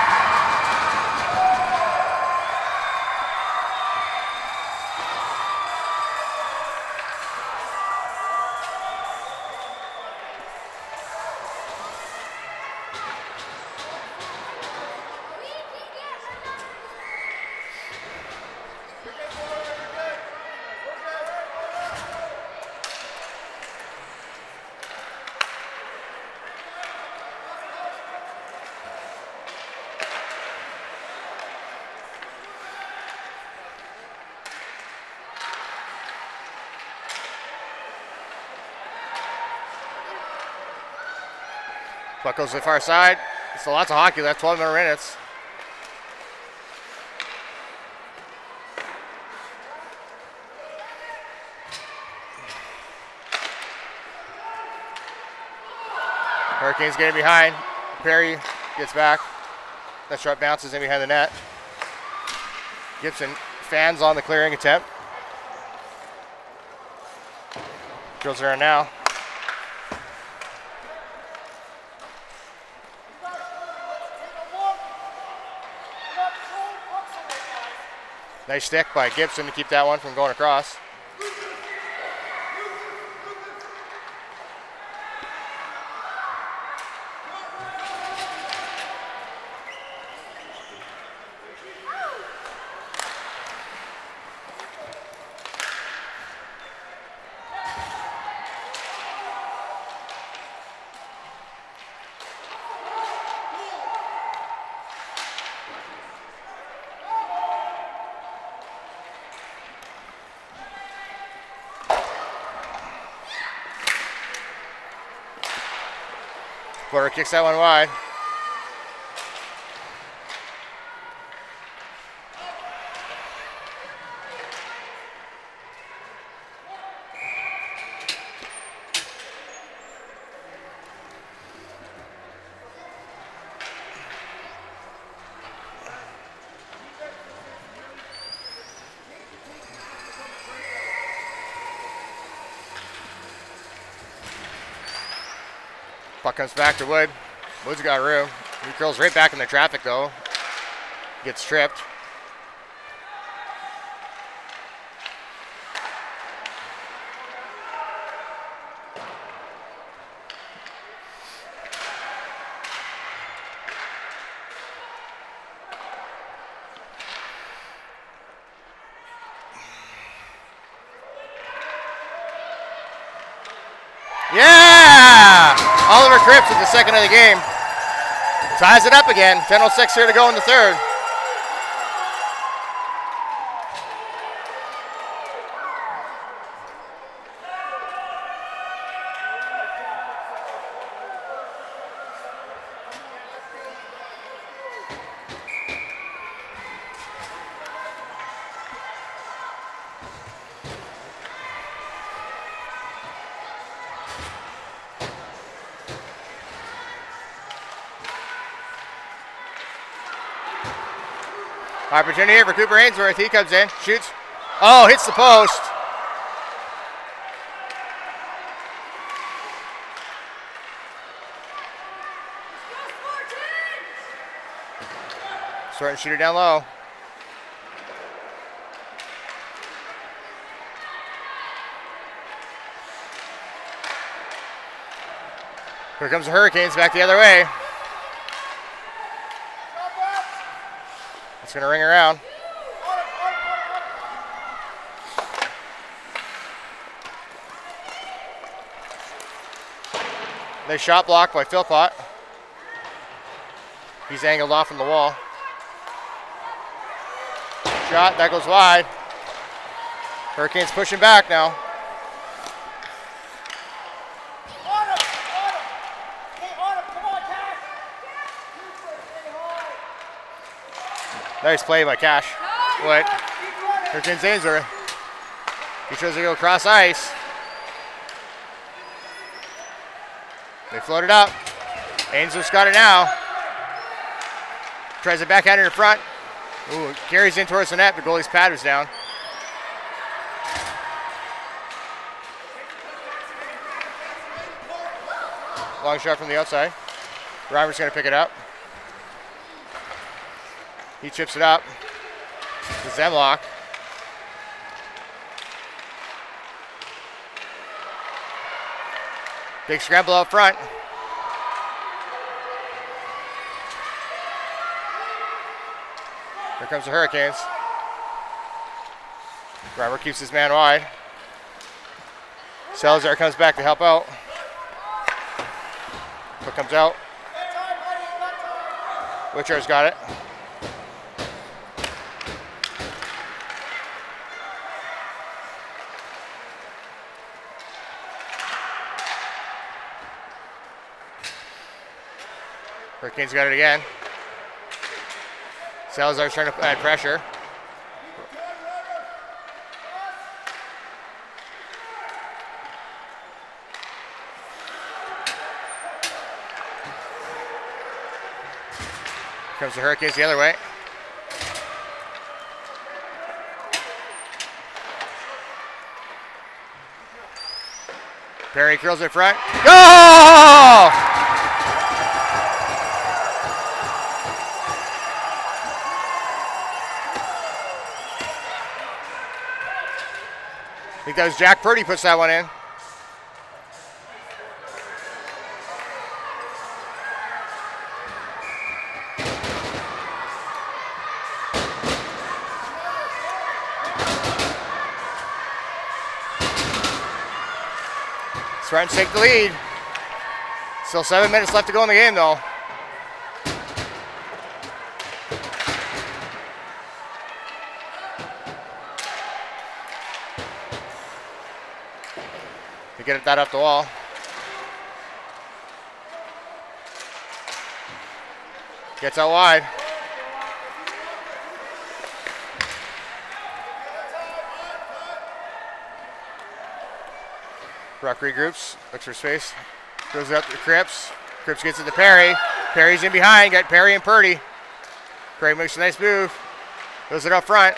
Puck goes to the far side. Still lots of hockey left, twelve more minutes. Hurricanes getting behind. Perry gets back. That shot bounces in behind the net. Gibson fans on the clearing attempt. Drills around now. Nice stick by Gibson to keep that one from going across. Porter kicks that one wide. Puck comes back to Wood. Wood's got room. He curls right back in the traffic though. Gets tripped. Yeah! Oliver Cripps with the second of the game. Ties it up again. ten oh six here to go in the third. Opportunity here for Cooper Ainsworth. He comes in, shoots. Oh, hits the post. Starting shooter down low. Here comes the Hurricanes back the other way. It's going to ring around. Nice shot block by Philpott. He's angled off from the wall. Shot, that goes wide. Hurricanes pushing back now. Nice play by Cash. What? Hurricanes Ainsworth. He tries to go across ice. They float it up. Ainsworth's got it now. Tries it backhander in front. Ooh, carries in towards the net. The goalie's pad was down. Long shot from the outside. Reimer's going to pick it up. He chips it up to Zemlock. Big scramble up front. Here comes the Hurricanes. Reimer keeps his man wide. Salazar comes back to help out. What comes out? Witcher's got it. Hurricanes got it again. Salazar's trying to add pressure. Comes the Hurricanes the other way. Perry curls in front. Goal! I think that was Jack Purdy puts that one in. Trying to take the lead. Still seven minutes left to go in the game, though. They get that up the wall. Gets out wide. Rock regroups, looks for space, goes up to Cripps. Cripps gets it to Perry. Perry's in behind, got Perry and Purdy. Craig makes a nice move, goes it up front.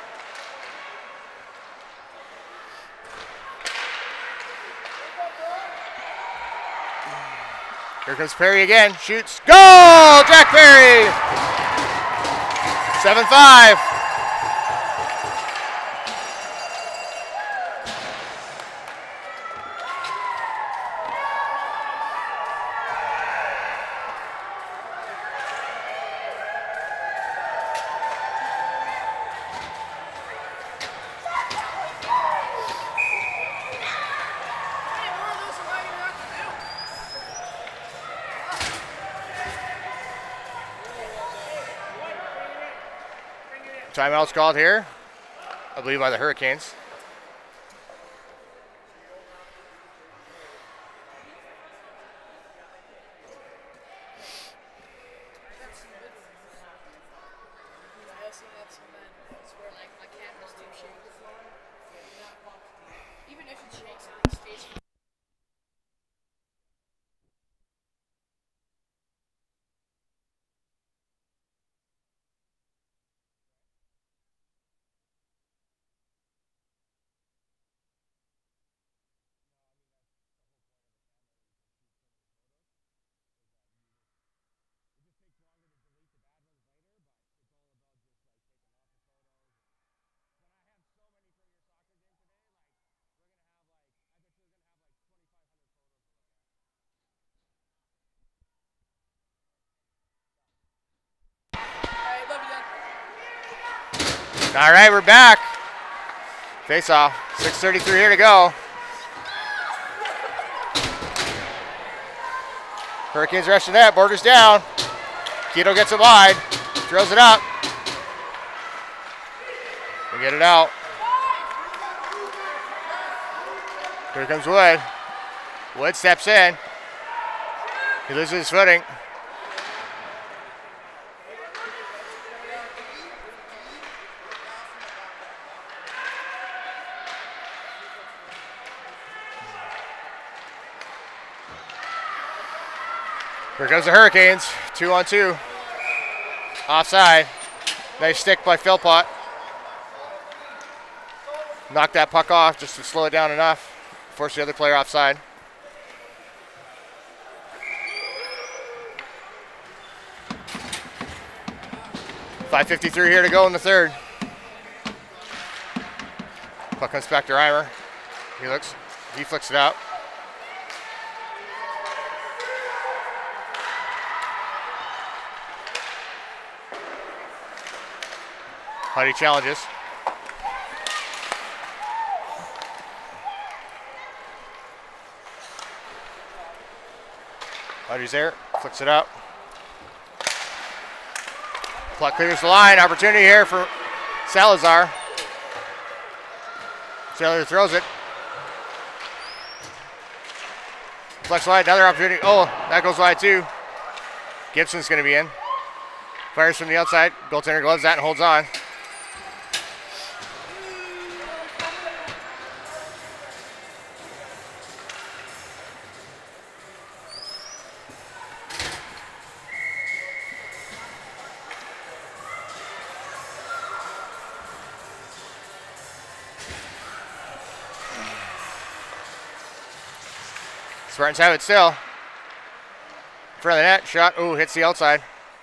Here comes Perry again, shoots, goal! Jack Perry! seven five. Timeout's called here, I believe by the Hurricanes. All right, we're back. Face off. six thirty-three here to go. Hurricanes rush to net. Borders down. Keto gets it wide. Throws it up. We get it out. Here comes Wood. Wood steps in. He loses his footing. Here goes the Hurricanes, two on two. Offside. Nice stick by Philpott. Knocked that puck off just to slow it down enough. Force the other player offside. five fifty-three here to go in the third. Puck comes back to Reimer. He looks, he flicks it out. Huddy challenges. Huddy's there, flicks it up. Puck clears the line. Opportunity here for Salazar. Salazar throws it. Flex line, another opportunity. Oh, that goes wide too. Gibson's going to be in. Fires from the outside. Goaltender gloves that and holds on. Spartans have it still. In front of the net, shot, ooh, hits the outside.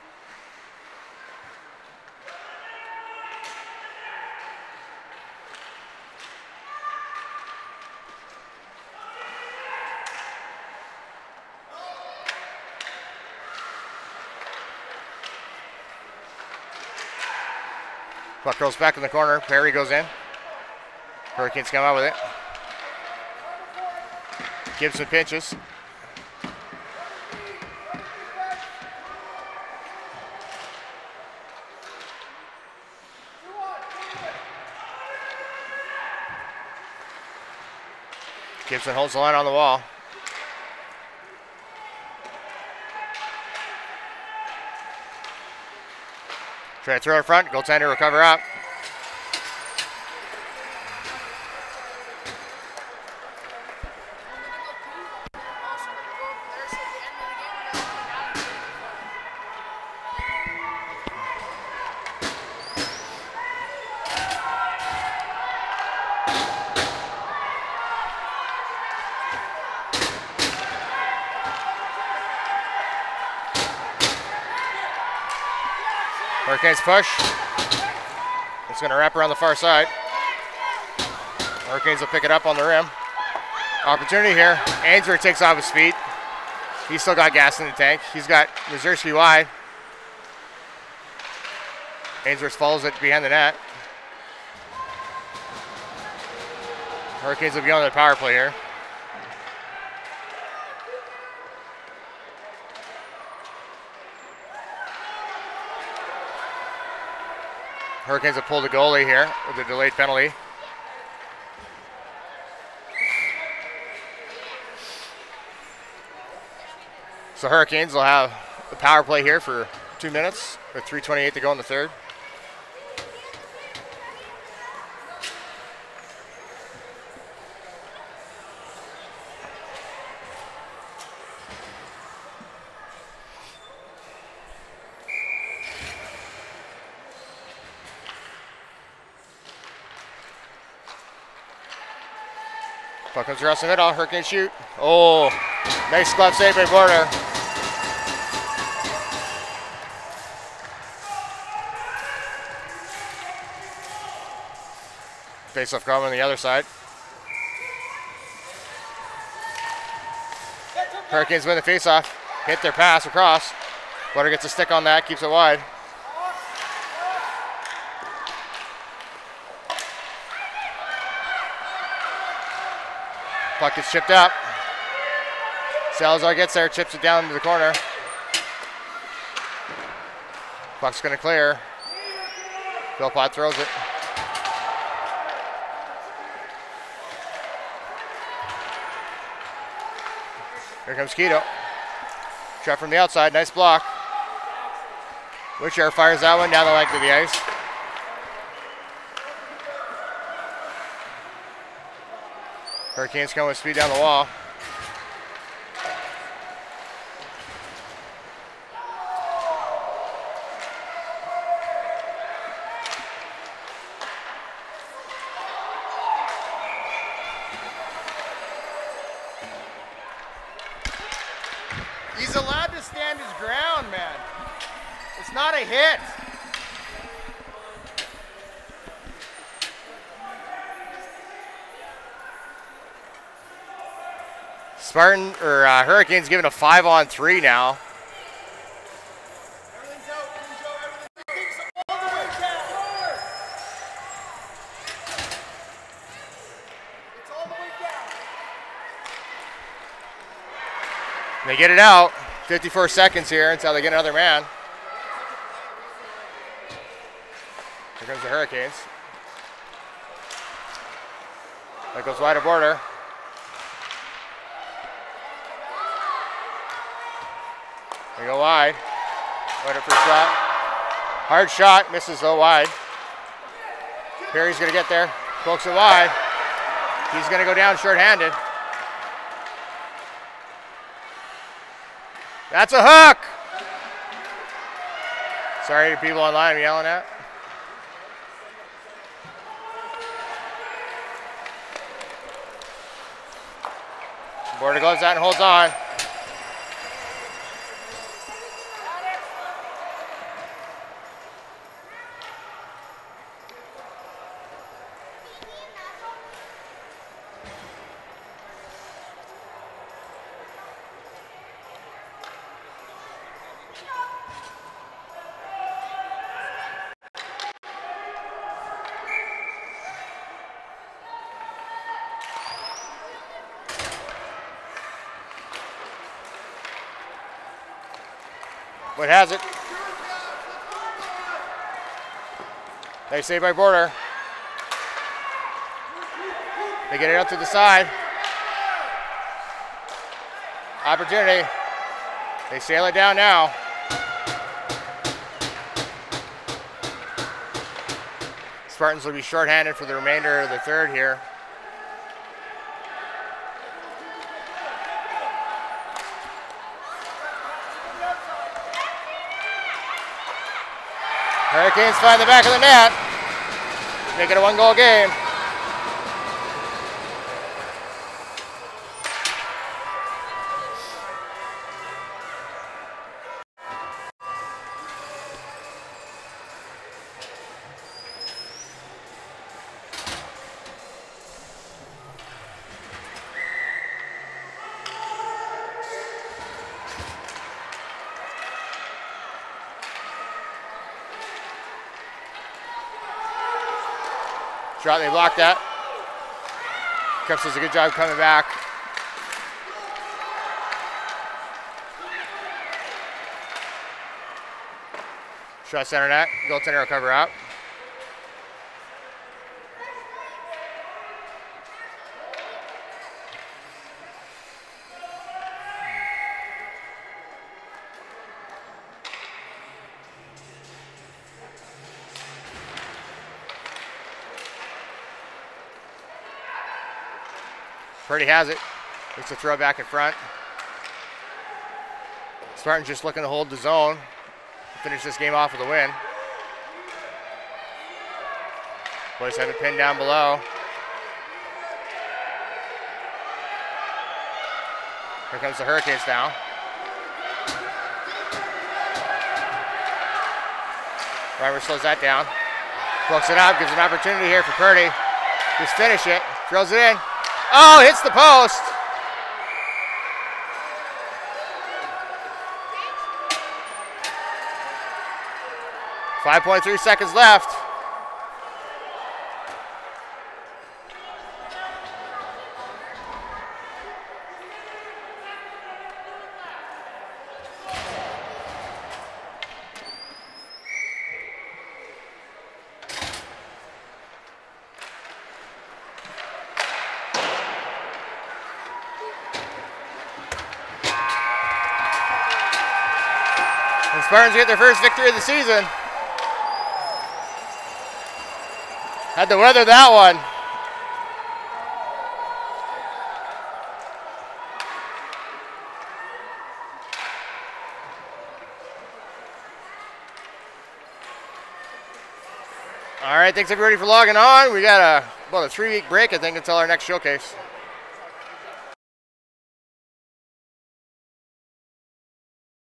Puck rolls back in the corner, Perry goes in. Hurricanes come out with it. Gibson pinches. Gibson holds the line on the wall. Try to throw it in front, goaltender will cover up. Hurricanes push. It's going to wrap around the far side. Hurricanes will pick it up on the rim. Opportunity here. Ainsworth takes off his feet. He's still got gas in the tank. He's got Mazursky wide. Ainsworth follows it behind the net. Hurricanes will be on the power play here. Hurricanes have pulled the goalie here with a delayed penalty. So Hurricanes will have the power play here for two minutes with three twenty-eight to go in the third. Puck comes across the middle, Hurricanes shoot. Oh, nice glove save by Border. Face-off coming on the other side. Hurricanes win the face-off, hit their pass across. Border gets a stick on that, keeps it wide. Puck gets chipped up. Salazar gets there, chips it down to the corner. Puck's going to clear. Philpott throws it. Here comes Keto. Shot from the outside, nice block. Witcher fires that one down the length of the ice. Hurricanes come with speed down the wall. He's allowed to stand his ground, man. It's not a hit. Spartan or uh, Hurricanes giving a five on three now. Everything's out. Everything's out. Everything's all the way down. It's all the way down. They get it out. fifty-four seconds here until they get another man. Here comes the Hurricanes. That goes wide of border. They go wide. Wide up for a shot. Hard shot. Misses though wide. Perry's going to get there. Pokes it wide. He's going to go down short-handed. That's a hook. Sorry to people online I'm yelling at. Border gloves out and holds on. What has it? They save by border. They get it out to the side. Opportunity. They sail it down now. Spartans will be shorthanded for the remainder of the third here. Hurricanes find the back of the net. Make it a one-goal game. Shot, they blocked that. Cups does a good job coming back. Shot center net. Goaltender will cover up. Purdy has it. It's a throw back in front. Spartans just looking to hold the zone. Finish this game off with a win. Boys have it pinned down below. Here comes the Hurricanes now. Reimer slows that down. Pokes it up, gives an opportunity here for Purdy. Just finish it, throws it in. Oh, hits the post. five point three seconds left. And Spartans get their first victory of the season. Had to weather that one. All right, thanks everybody for logging on. We got a, about a three-week break, I think, until our next showcase.